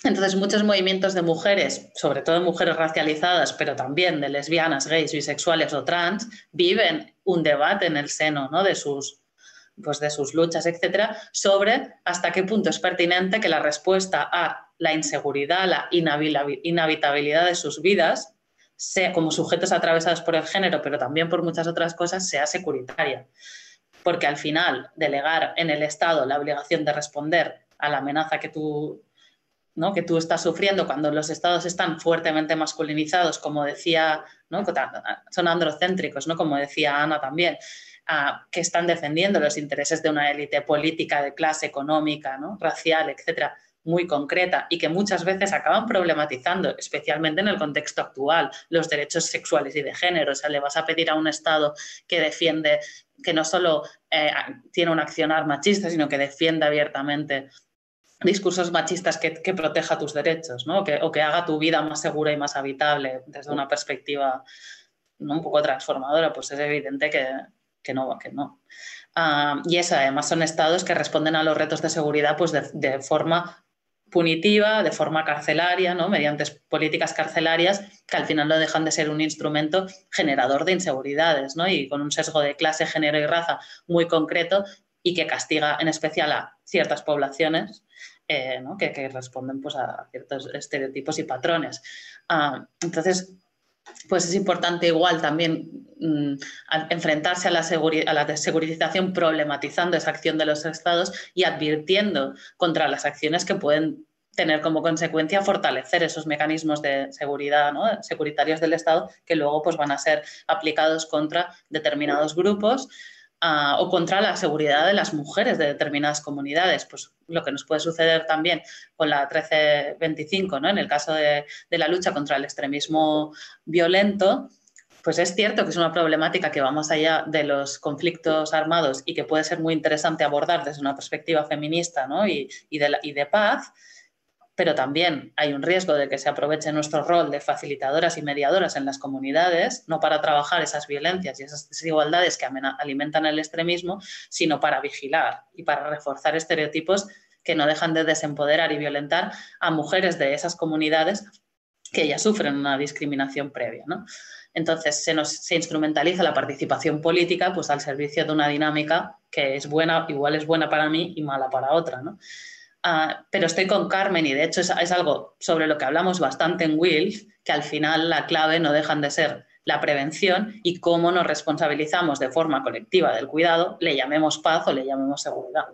Entonces, muchos movimientos de mujeres, sobre todo mujeres racializadas, pero también de lesbianas, gays, bisexuales o trans, viven un debate en el seno, ¿no?, de sus, pues de sus luchas, etcétera, sobre hasta qué punto es pertinente que la respuesta a la inseguridad, la inhabitabilidad de sus vidas, sea como sujetos atravesados por el género, pero también por muchas otras cosas, sea securitaria. Porque al final, delegar en el Estado la obligación de responder a la amenaza que tú, ¿no?, que tú estás sufriendo cuando los estados están fuertemente masculinizados, como decía, ¿no?, son androcéntricos, ¿no?, como decía Ana también, uh, que están defendiendo los intereses de una élite política, de clase económica, ¿no?, racial, etcétera, muy concreta, y que muchas veces acaban problematizando, especialmente en el contexto actual, los derechos sexuales y de género. O sea, le vas a pedir a un Estado que defiende, que no solo eh, tiene un accionar machista, sino que defiende abiertamente discursos machistas, que, que proteja tus derechos, ¿no?, que, o que haga tu vida más segura y más habitable desde una perspectiva, ¿no?, un poco transformadora, pues es evidente que, que no. Que no. Uh, y eso, además, son estados que responden a los retos de seguridad, pues de, de forma punitiva, de forma carcelaria, ¿no?, mediante políticas carcelarias que al final no dejan de ser un instrumento generador de inseguridades, ¿no?, y con un sesgo de clase, género y raza muy concreto, y que castiga en especial a ciertas poblaciones eh, ¿no?, que, que responden, pues, a ciertos estereotipos y patrones. Uh, entonces, pues es importante igual también mmm, enfrentarse a la, a la desegurización, problematizando esa acción de los estados y advirtiendo contra las acciones que pueden tener como consecuencia fortalecer esos mecanismos de seguridad, ¿no?, securitarios del Estado, que luego, pues, van a ser aplicados contra determinados grupos uh, o contra la seguridad de las mujeres de determinadas comunidades. Pues lo que nos puede suceder también con la trece veinticinco, ¿no?, en el caso de, de la lucha contra el extremismo violento, pues es cierto que es una problemática que va más allá de los conflictos armados y que puede ser muy interesante abordar desde una perspectiva feminista, ¿no?, y, y, de, y de paz, pero también hay un riesgo de que se aproveche nuestro rol de facilitadoras y mediadoras en las comunidades, no para trabajar esas violencias y esas desigualdades que alimentan el extremismo, sino para vigilar y para reforzar estereotipos que no dejan de desempoderar y violentar a mujeres de esas comunidades que ya sufren una discriminación previa, ¿no? Entonces se, nos, se instrumentaliza la participación política, pues, al servicio de una dinámica que es buena, igual es buena para mí y mala para otra, ¿no? Uh, pero estoy con Carmen, y de hecho es, es algo sobre lo que hablamos bastante en WILF, que al final la clave no dejan de ser la prevención y cómo nos responsabilizamos de forma colectiva del cuidado, le llamemos paz o le llamemos seguridad.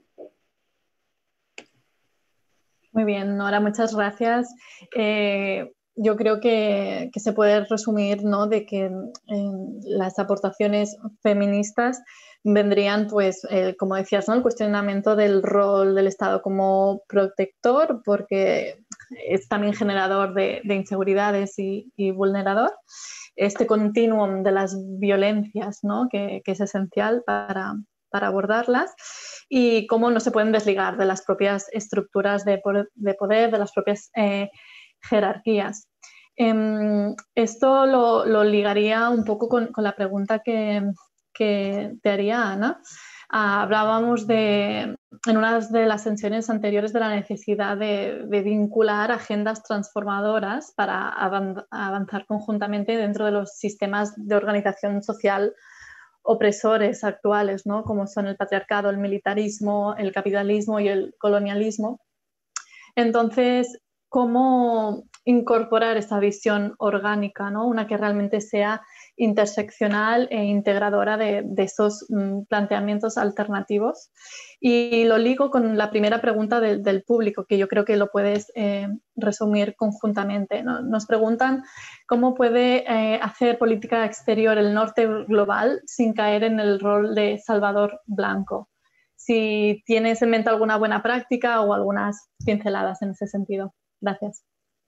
Muy bien, Nora, muchas gracias. Eh, yo creo que, que se puede resumir, ¿no?, de que eh, las aportaciones feministas vendrían, pues, eh, como decías, ¿no?, el cuestionamiento del rol del Estado como protector, porque es también generador de, de inseguridades y, y vulnerador. Este continuum de las violencias, ¿no?, que, que es esencial para, para abordarlas, y cómo no se pueden desligar de las propias estructuras de poder, de, poder, de las propias eh, jerarquías. Eh, esto lo, lo ligaría un poco con, con la pregunta que, que te haría Ana. Ah, hablábamos de, en una de las sesiones anteriores, de la necesidad de, de vincular agendas transformadoras para avanzar conjuntamente dentro de los sistemas de organización social opresores actuales, ¿no?, como son el patriarcado, el militarismo, el capitalismo y el colonialismo. Entonces, ¿cómo incorporar esta visión orgánica, ¿no?, una que realmente sea interseccional e integradora de, de esos mm, planteamientos alternativos? Y lo ligo con la primera pregunta de, del público, que yo creo que lo puedes eh, resumir conjuntamente, ¿no? Nos preguntan cómo puede eh, hacer política exterior el norte global sin caer en el rol de salvador blanco. Si tienes en mente alguna buena práctica o algunas pinceladas en ese sentido. Gracias.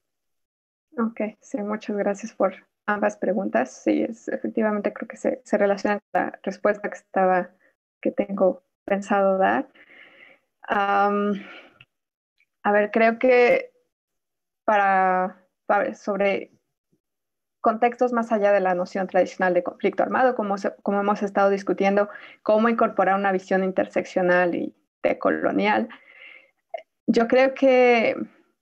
Ok, sí, muchas gracias por ambas preguntas. Sí, es, efectivamente creo que se, se relaciona con la respuesta que estaba, que tengo pensado dar. Um, a ver, creo que para, para sobre contextos más allá de la noción tradicional de conflicto armado, como, se, como hemos estado discutiendo, cómo incorporar una visión interseccional y decolonial. Yo creo que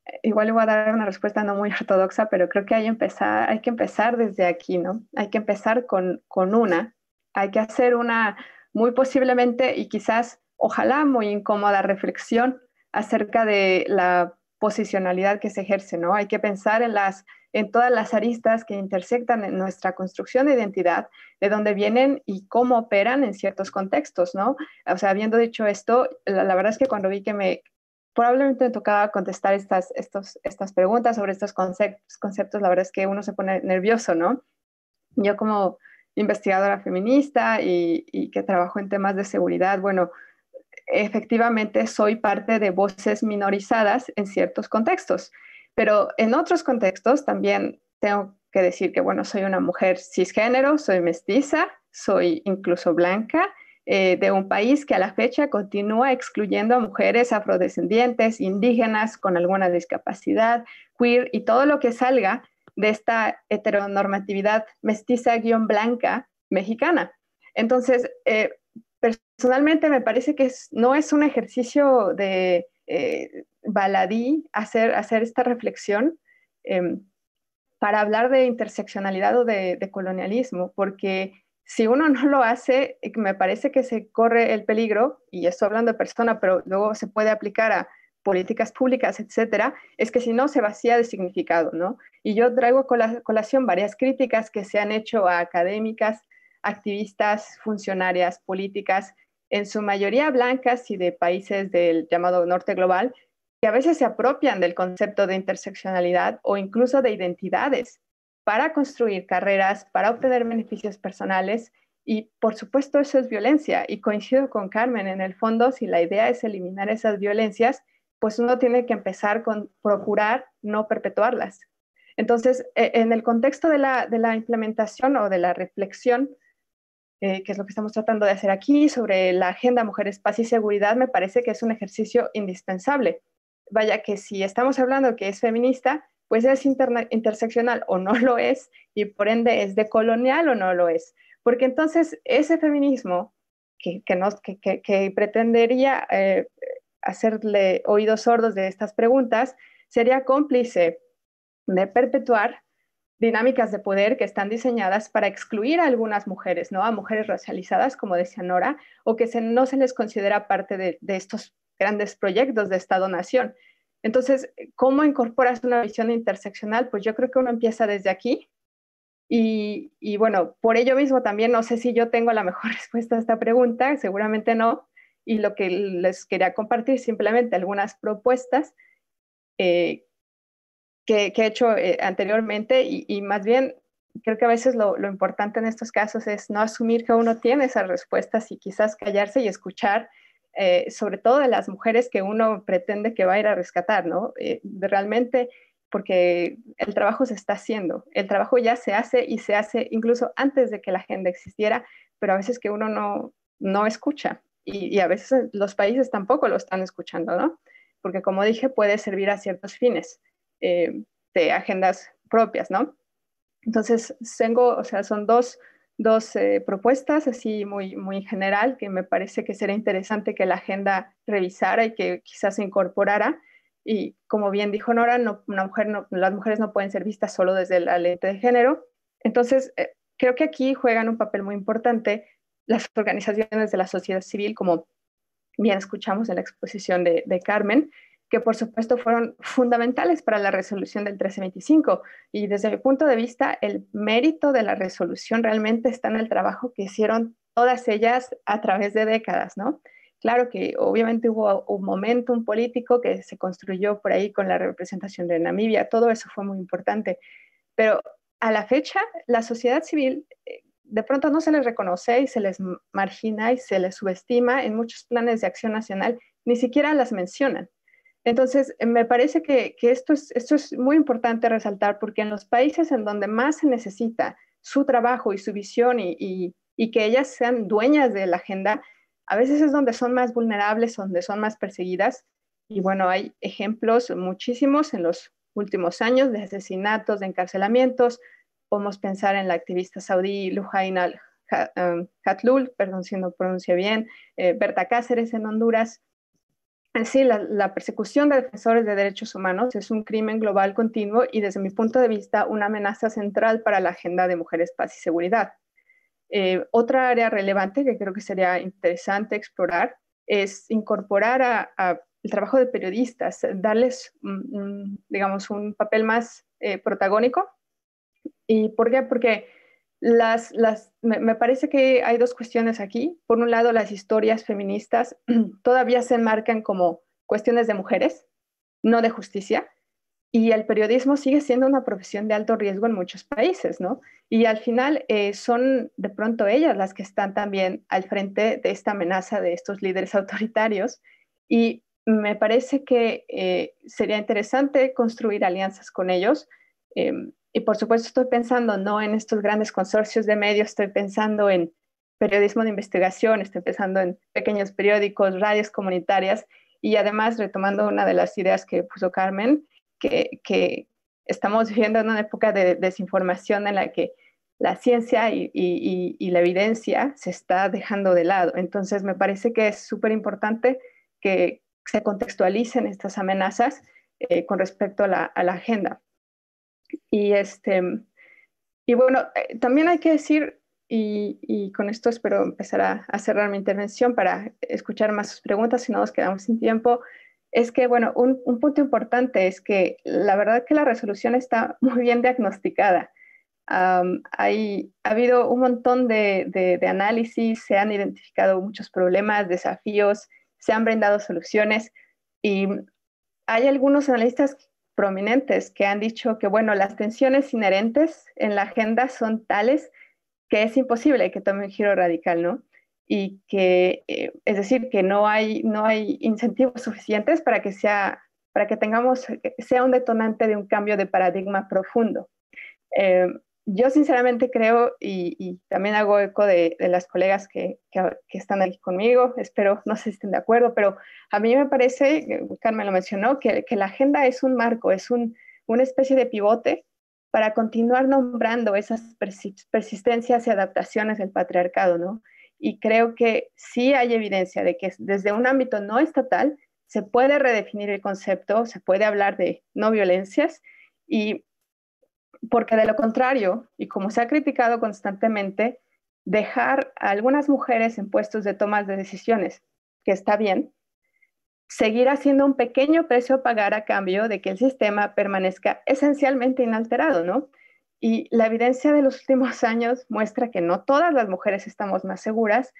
igual le voy a dar una respuesta no muy ortodoxa, pero creo que hay, empezar, hay que empezar desde aquí, ¿no? Hay que empezar con, con una, hay que hacer una muy posiblemente y quizás, ojalá muy incómoda reflexión acerca de la posicionalidad que se ejerce, ¿no? Hay que pensar en, las, en todas las aristas que intersectan en nuestra construcción de identidad, de dónde vienen y cómo operan en ciertos contextos, ¿no? O sea, habiendo dicho esto, la, la verdad es que cuando vi que me probablemente me tocaba contestar estas, estos, estas preguntas sobre estos conceptos, conceptos, la verdad es que uno se pone nervioso, ¿no? Yo como investigadora feminista y, y que trabajo en temas de seguridad, bueno, efectivamente soy parte de voces minorizadas en ciertos contextos, pero en otros contextos también tengo que decir que, bueno, soy una mujer cisgénero, soy mestiza, soy incluso blanca, eh, de un país que a la fecha continúa excluyendo a mujeres afrodescendientes, indígenas con alguna discapacidad, queer y todo lo que salga de esta heteronormatividad mestiza-blanca mexicana. Entonces, eh, personalmente me parece que es, no es un ejercicio de eh, baladí hacer, hacer esta reflexión eh, para hablar de interseccionalidad o de, de colonialismo, porque si uno no lo hace, me parece que se corre el peligro, y estoy hablando de persona, pero luego se puede aplicar a políticas públicas, etcétera, es que si no se vacía de significado, ¿no? Y yo traigo a colación varias críticas que se han hecho a académicas, activistas, funcionarias políticas, en su mayoría blancas y de países del llamado norte global, que a veces se apropian del concepto de interseccionalidad o incluso de identidades para construir carreras, para obtener beneficios personales. Y por supuesto eso es violencia. Y coincido con Carmen, en el fondo, si la idea es eliminar esas violencias, pues uno tiene que empezar con procurar no perpetuarlas. Entonces, en el contexto de la, de la implementación o de la reflexión, eh, que es lo que estamos tratando de hacer aquí, sobre la Agenda Mujeres, Paz y Seguridad, me parece que es un ejercicio indispensable. Vaya que si estamos hablando que es feminista, pues es interseccional o no lo es, y por ende es decolonial o no lo es. Porque entonces ese feminismo que, que, nos, que, que, que pretendería eh, hacerle oídos sordos de estas preguntas, sería cómplice de perpetuar dinámicas de poder que están diseñadas para excluir a algunas mujeres, ¿no? A mujeres racializadas, como decía Nora, o que se, no se les considera parte de, de estos grandes proyectos de Estado-Nación. Entonces, ¿cómo incorporas una visión interseccional? Pues yo creo que uno empieza desde aquí. Y, y bueno, por ello mismo también no sé si yo tengo la mejor respuesta a esta pregunta, seguramente no. Y lo que les quería compartir simplemente algunas propuestas eh, que, que he hecho eh, anteriormente y, y más bien creo que a veces lo, lo importante en estos casos es no asumir que uno tiene esas respuestas y quizás callarse y escuchar, eh, sobre todo de las mujeres que uno pretende que va a ir a rescatar, ¿no? Eh, realmente, porque el trabajo se está haciendo, el trabajo ya se hace y se hace incluso antes de que la agenda existiera, pero a veces que uno no, no escucha y, y a veces los países tampoco lo están escuchando, ¿no? Porque como dije, puede servir a ciertos fines eh, de agendas propias, ¿no? Entonces, tengo, o sea, son dos, dos eh, propuestas así muy, muy general que me parece que sería interesante que la agenda revisara y que quizás se incorporara. Y como bien dijo Nora, no, una mujer no, las mujeres no pueden ser vistas solo desde la lente de género. Entonces, eh, creo que aquí juegan un papel muy importante las organizaciones de la sociedad civil, como bien escuchamos en la exposición de, de Carmen, que por supuesto fueron fundamentales para la resolución del trece veinticinco. Y desde mi punto de vista, el mérito de la resolución realmente está en el trabajo que hicieron todas ellas a través de décadas, ¿no? Claro que obviamente hubo un momentum político que se construyó por ahí con la representación de Namibia, todo eso fue muy importante, pero a la fecha la sociedad civil eh, de pronto no se les reconoce y se les margina y se les subestima en muchos planes de acción nacional, ni siquiera las mencionan. Entonces, me parece que, que esto, es, esto es muy importante resaltar porque en los países en donde más se necesita su trabajo y su visión y, y, y que ellas sean dueñas de la agenda, a veces es donde son más vulnerables, donde son más perseguidas. Y bueno, hay ejemplos muchísimos en los últimos años de asesinatos, de encarcelamientos. Podemos pensar en la activista saudí Lujain al-Hatlul, perdón si no pronuncia bien, eh, Berta Cáceres en Honduras. en sí, la, la persecución de defensores de derechos humanos es un crimen global continuo y, desde mi punto de vista, una amenaza central para la agenda de mujeres, paz y seguridad. Eh, otra área relevante que creo que sería interesante explorar es incorporar a, a el trabajo de periodistas, darles, un, un, digamos, un papel más eh, protagónico. ¿Y por qué? Porque las, las, me, me parece que hay dos cuestiones aquí. Por un lado, las historias feministas todavía se enmarcan como cuestiones de mujeres, no de justicia, y el periodismo sigue siendo una profesión de alto riesgo en muchos países, ¿no? Y al final eh, son de pronto ellas las que están también al frente de esta amenaza de estos líderes autoritarios, y me parece que eh, sería interesante construir alianzas con ellos. Eh, y por supuesto estoy pensando no en estos grandes consorcios de medios, estoy pensando en periodismo de investigación, estoy pensando en pequeños periódicos, radios comunitarias, y además, retomando una de las ideas que puso Carmen, que, que estamos viviendo en una época de desinformación en la que la ciencia y, y, y la evidencia se está dejando de lado. Entonces, me parece que es súper importante que se contextualicen estas amenazas eh, con respecto a la, a la agenda. Y, este, y bueno, eh, también hay que decir, y, y con esto espero empezar a, a cerrar mi intervención para escuchar más sus preguntas, si no nos quedamos sin tiempo, es que, bueno, un, un punto importante es que la verdad que la resolución está muy bien diagnosticada. Um, hay, ha habido un montón de, de, de análisis, se han identificado muchos problemas, desafíos, se han brindado soluciones, y hay algunos analistas prominentes que han dicho que, bueno, las tensiones inherentes en la agenda son tales que es imposible que tome un giro radical, ¿no? Y que, eh, es decir, que no hay, no hay incentivos suficientes para que, sea, para que tengamos, sea un detonante de un cambio de paradigma profundo. Eh, yo sinceramente creo, y, y también hago eco de, de las colegas que, que, que están aquí conmigo, espero no sé si estén de acuerdo, pero a mí me parece, Carmen lo mencionó, que, que la agenda es un marco, es un, una especie de pivote para continuar nombrando esas persistencias y adaptaciones del patriarcado, ¿no? Y creo que sí hay evidencia de que desde un ámbito no estatal se puede redefinir el concepto, se puede hablar de no violencias, y porque de lo contrario, y como se ha criticado constantemente, dejar a algunas mujeres en puestos de tomas de decisiones, que está bien, seguir haciendo un pequeño precio a pagar a cambio de que el sistema permanezca esencialmente inalterado, ¿no? Y la evidencia de los últimos años muestra que no todas las mujeres estamos más seguras,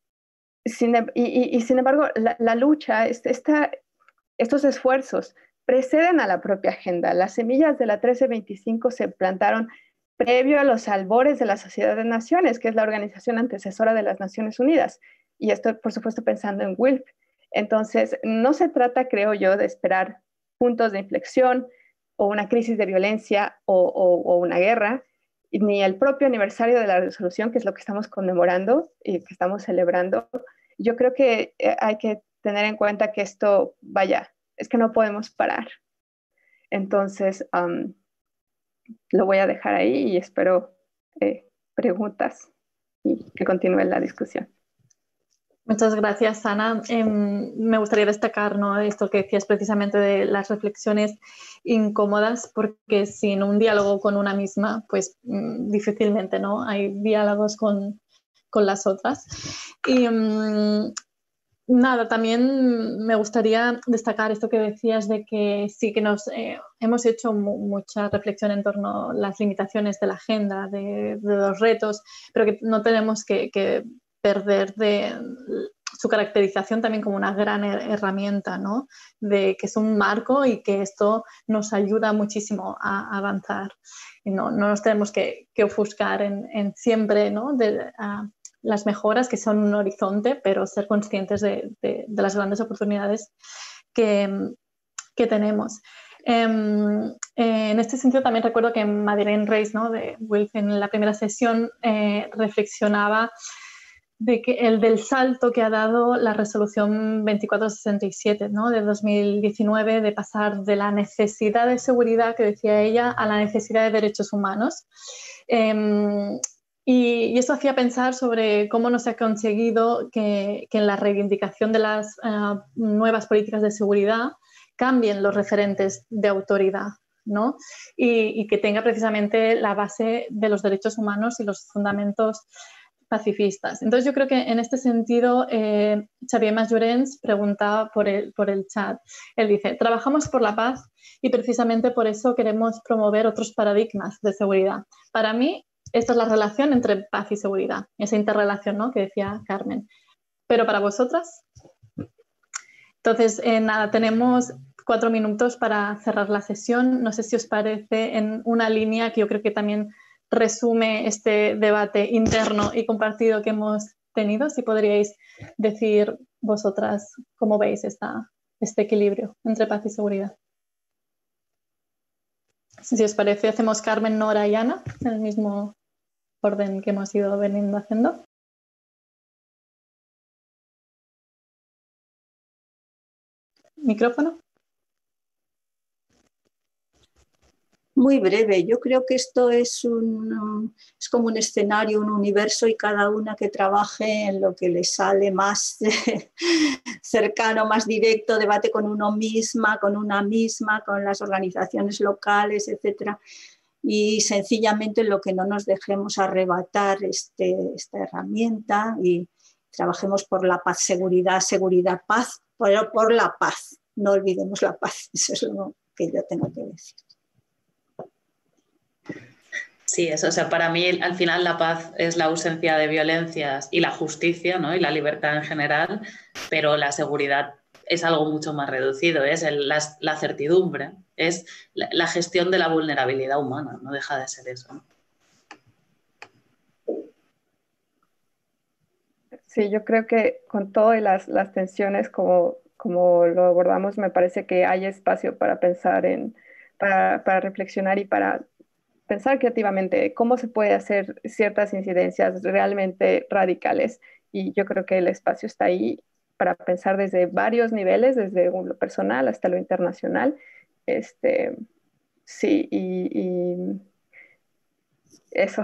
sin, y, y, y sin embargo, la, la lucha, esta, estos esfuerzos preceden a la propia agenda. Las semillas de la trece veinticinco se plantaron previo a los albores de la Sociedad de Naciones, que es la organización antecesora de las Naciones Unidas. Y estoy, por supuesto, pensando en W I L P. Entonces, no se trata, creo yo, de esperar puntos de inflexión o una crisis de violencia o, o, o una guerra, ni el propio aniversario de la resolución, que es lo que estamos conmemorando y que estamos celebrando. Yo creo que hay que tener en cuenta que esto, vaya, es que no podemos parar. Entonces, um, lo voy a dejar ahí y espero eh, preguntas y que continúe la discusión. Muchas gracias, Ana. Eh, me gustaría destacar, ¿no?, esto que decías precisamente de las reflexiones incómodas, porque sin un diálogo con una misma, pues mmm, difícilmente, ¿no?, hay diálogos con, con las otras. Y mmm, nada, también me gustaría destacar esto que decías de que sí que nos eh, hemos hecho mu mucha reflexión en torno a las limitaciones de la agenda, de, de los retos, pero que no tenemos que, que perder de su caracterización también como una gran herramienta, ¿no?, de que es un marco y que esto nos ayuda muchísimo a avanzar. Y no, no nos tenemos que, que ofuscar en, en siempre, ¿no?, de, a, las mejoras, que son un horizonte, pero ser conscientes de, de, de las grandes oportunidades que, que tenemos. Eh, en este sentido también recuerdo que Madeleine Reis, ¿no?, de W I L P, en la primera sesión eh, reflexionaba de que el del salto que ha dado la resolución veinticuatro sesenta y siete, ¿no?, de dos mil diecinueve, de pasar de la necesidad de seguridad, que decía ella, a la necesidad de derechos humanos. Eh, Y, y esto hacía pensar sobre cómo no se ha conseguido que, que en la reivindicación de las uh, nuevas políticas de seguridad cambien los referentes de autoridad, ¿no? Y, y que tenga precisamente la base de los derechos humanos y los fundamentos pacifistas. Entonces yo creo que en este sentido eh, Xavier Masllorens preguntaba por el, por el chat. Él dice, trabajamos por la paz y precisamente por eso queremos promover otros paradigmas de seguridad. Para mí, esta es la relación entre paz y seguridad, esa interrelación, ¿no?, que decía Carmen. Pero para vosotras, entonces, eh, nada, tenemos cuatro minutos para cerrar la sesión. No sé si os parece en una línea que yo creo que también resume este debate interno y compartido que hemos tenido. Si podríais decir vosotras cómo veis esta, este equilibrio entre paz y seguridad. Si os parece, hacemos Carmen, Nora y Ana en el mismo orden que hemos ido veniendo haciendo. Micrófono. Muy breve, yo creo que esto es, un, es como un escenario, un universo, y cada una que trabaje en lo que le sale más cercano, más directo, debate con uno misma, con una misma, con las organizaciones locales, etcétera. Y sencillamente lo que no nos dejemos arrebatar este, esta herramienta y trabajemos por la paz, seguridad, seguridad, paz, pero por la paz. No olvidemos la paz, eso es lo que yo tengo que decir. Sí, eso, o sea, para mí al final la paz es la ausencia de violencias y la justicia, ¿no?, y la libertad en general, pero la seguridad es algo mucho más reducido, es el, la, la certidumbre, es la, la gestión de la vulnerabilidad humana, no deja de ser eso, ¿no? Sí, yo creo que con todas las, las tensiones, como, como lo abordamos, me parece que hay espacio para pensar en, para, para reflexionar y para pensar creativamente cómo se puede hacer ciertas incidencias realmente radicales. Y yo creo que el espacio está ahí para pensar desde varios niveles, desde lo personal hasta lo internacional. Este, sí, y, y eso.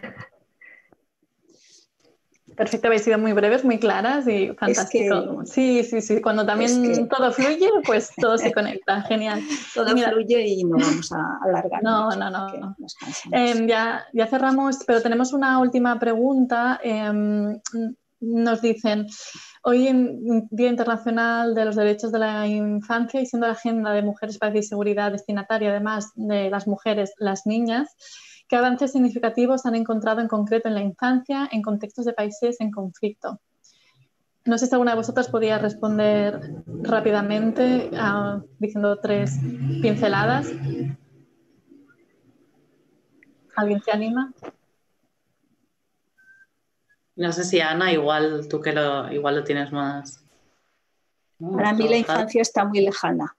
Perfecto, habéis sido muy breves, muy claras y fantástico. Es que, sí, sí, sí, cuando también es que, todo fluye, pues todo se conecta, genial. todo Mira, fluye y no vamos a alargar no, mucho, no, porque no. nos cansamos. Eh, ya, ya cerramos, pero tenemos una última pregunta. Eh, nos dicen, hoy en Día Internacional de los Derechos de la Infancia y siendo la agenda de Mujeres, Paz y Seguridad destinataria además de las mujeres, las niñas, ¿qué avances significativos han encontrado en concreto en la infancia en contextos de países en conflicto? No sé si alguna de vosotras podía responder rápidamente uh, diciendo tres pinceladas. ¿Alguien se anima? No sé si Ana, igual tú que lo, igual lo tienes más, ¿no?, Para más mí la trabajado. infancia está muy lejana.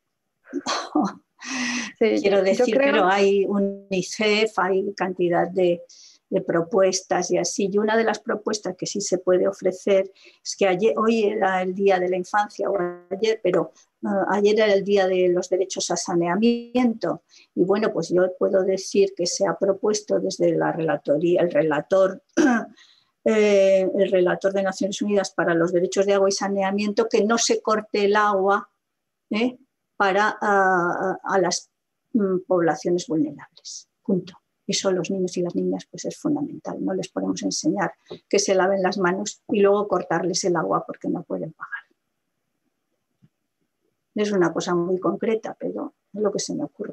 Sí, Quiero decir, creo... pero hay UNICEF, hay cantidad de, de propuestas y así. Y una de las propuestas que sí se puede ofrecer es que ayer, hoy era el Día de la Infancia, o ayer, pero uh, ayer era el Día de los Derechos a Saneamiento. Y bueno, pues yo puedo decir que se ha propuesto desde la relatoría, el relator, eh, el relator de Naciones Unidas para los Derechos de Agua y Saneamiento, que no se corte el agua, ¿eh?, para a, a las mm, poblaciones vulnerables. Punto. Eso a los niños y las niñas pues es fundamental. No les podemos enseñar que se laven las manos y luego cortarles el agua porque no pueden pagar. Es una cosa muy concreta, pero es lo que se me ocurre.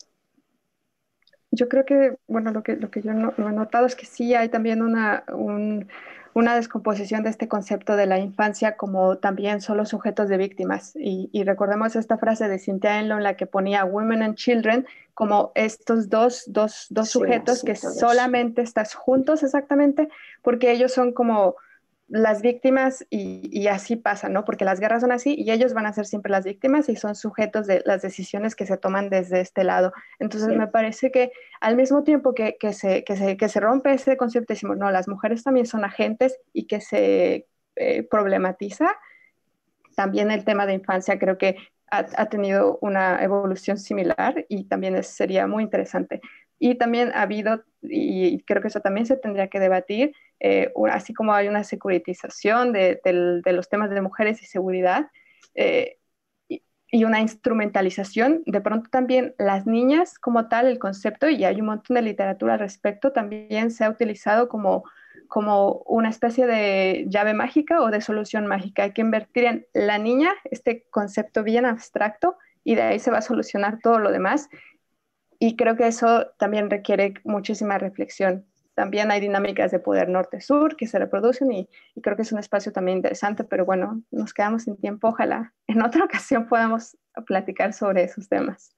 Yo creo que, bueno, lo que, lo que yo no, lo he notado es que sí hay también una, un, una descomposición de este concepto de la infancia como también solo sujetos de víctimas. Y, y recordemos esta frase de Cynthia Enloe en la que ponía women and children como estos dos, dos, dos Sí, sujetos sí, que todos. solamente estás juntos exactamente porque ellos son como las víctimas y, y así pasa, ¿no? Porque las guerras son así y ellos van a ser siempre las víctimas y son sujetos de las decisiones que se toman desde este lado. Entonces Sí. me parece que al mismo tiempo que, que, se, que, se, que se rompe ese concepto, decimos, no, las mujeres también son agentes y que se eh, problematiza, también el tema de infancia creo que ha, ha tenido una evolución similar y también es, sería muy interesante. Y también ha habido y creo que eso también se tendría que debatir, eh, así como hay una securitización de, de, de los temas de mujeres y seguridad, eh, y, y una instrumentalización, de pronto también las niñas como tal, el concepto, y hay un montón de literatura al respecto, también se ha utilizado como, como una especie de llave mágica o de solución mágica. Hay que invertir en la niña, este concepto bien abstracto, y de ahí se va a solucionar todo lo demás. Y creo que eso también requiere muchísima reflexión. También hay dinámicas de poder norte-sur que se reproducen y, y creo que es un espacio también interesante, pero bueno, nos quedamos sin tiempo. Ojalá en otra ocasión podamos platicar sobre esos temas.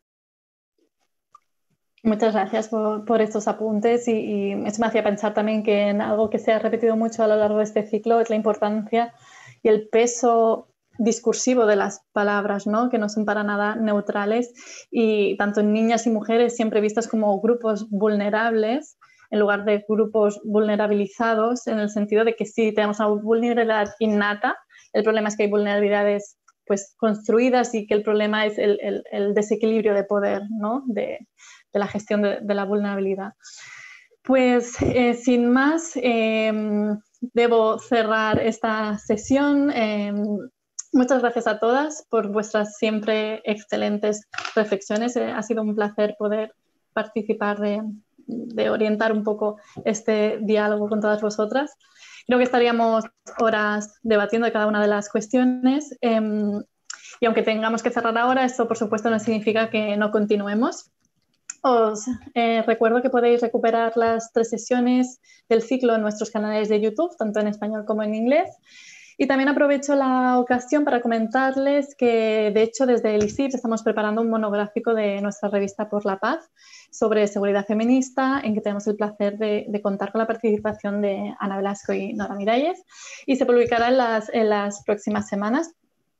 Muchas gracias por, por estos apuntes y, y eso me hacía pensar también que en algo que se ha repetido mucho a lo largo de este ciclo es la importancia y el peso discursivo de las palabras, ¿no? Que no son para nada neutrales y tanto en niñas y mujeres siempre vistas como grupos vulnerables en lugar de grupos vulnerabilizados, en el sentido de que sí tenemos una vulnerabilidad innata, el problema es que hay vulnerabilidades pues construidas y que el problema es el, el, el desequilibrio de poder, ¿no? de, de la gestión de, de la vulnerabilidad. Pues eh, sin más, eh, debo cerrar esta sesión. Eh, muchas gracias a todas por vuestras siempre excelentes reflexiones. Eh, ha sido un placer poder participar de, de orientar un poco este diálogo con todas vosotras. Creo que estaríamos horas debatiendo de cada una de las cuestiones eh, y aunque tengamos que cerrar ahora, esto por supuesto no significa que no continuemos. Os eh, recuerdo que podéis recuperar las tres sesiones del ciclo en nuestros canales de YouTube, tanto en español como en inglés. Y también aprovecho la ocasión para comentarles que, de hecho, desde el I S I P estamos preparando un monográfico de nuestra revista Por la Paz sobre seguridad feminista, en que tenemos el placer de, de contar con la participación de Ana Velasco y Nora Miralles, y se publicará en las, en las próximas semanas.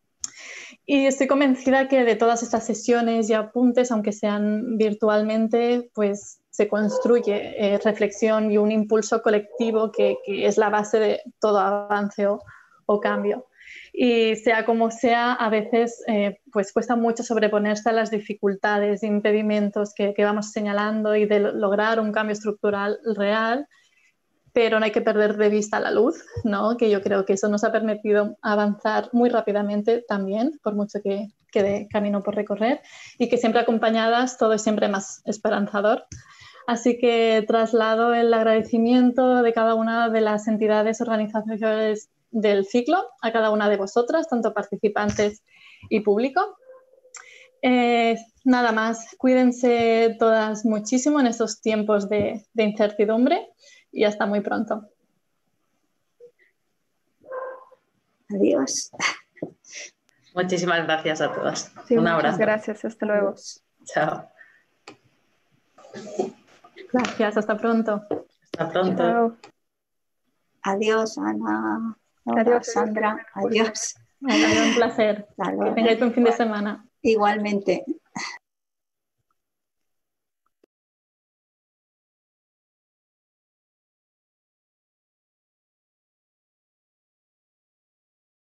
Y estoy convencida que de todas estas sesiones y apuntes, aunque sean virtualmente, pues se construye eh, reflexión y un impulso colectivo que, que es la base de todo avance o, o cambio. Y sea como sea, a veces eh, pues cuesta mucho sobreponerse a las dificultades e impedimentos que, que vamos señalando y de lograr un cambio estructural real, pero no hay que perder de vista la luz, ¿no? Que yo creo que eso nos ha permitido avanzar muy rápidamente también, por mucho que quede camino por recorrer, y que siempre acompañadas todo es siempre más esperanzador. Así que traslado el agradecimiento de cada una de las entidades organizacionales del ciclo a cada una de vosotras, tanto participantes y público. Eh, nada más, cuídense todas muchísimo en estos tiempos de, de incertidumbre y hasta muy pronto. Adiós. Muchísimas gracias a todas. Sí, Un muchas abrazo. gracias, hasta luego. Chao. Gracias, hasta pronto. Hasta pronto. Chao. Adiós, Ana. Hola, Adiós, Sandra. Adiós. Ha sido un placer. Que tengáis un fin de semana. Igualmente.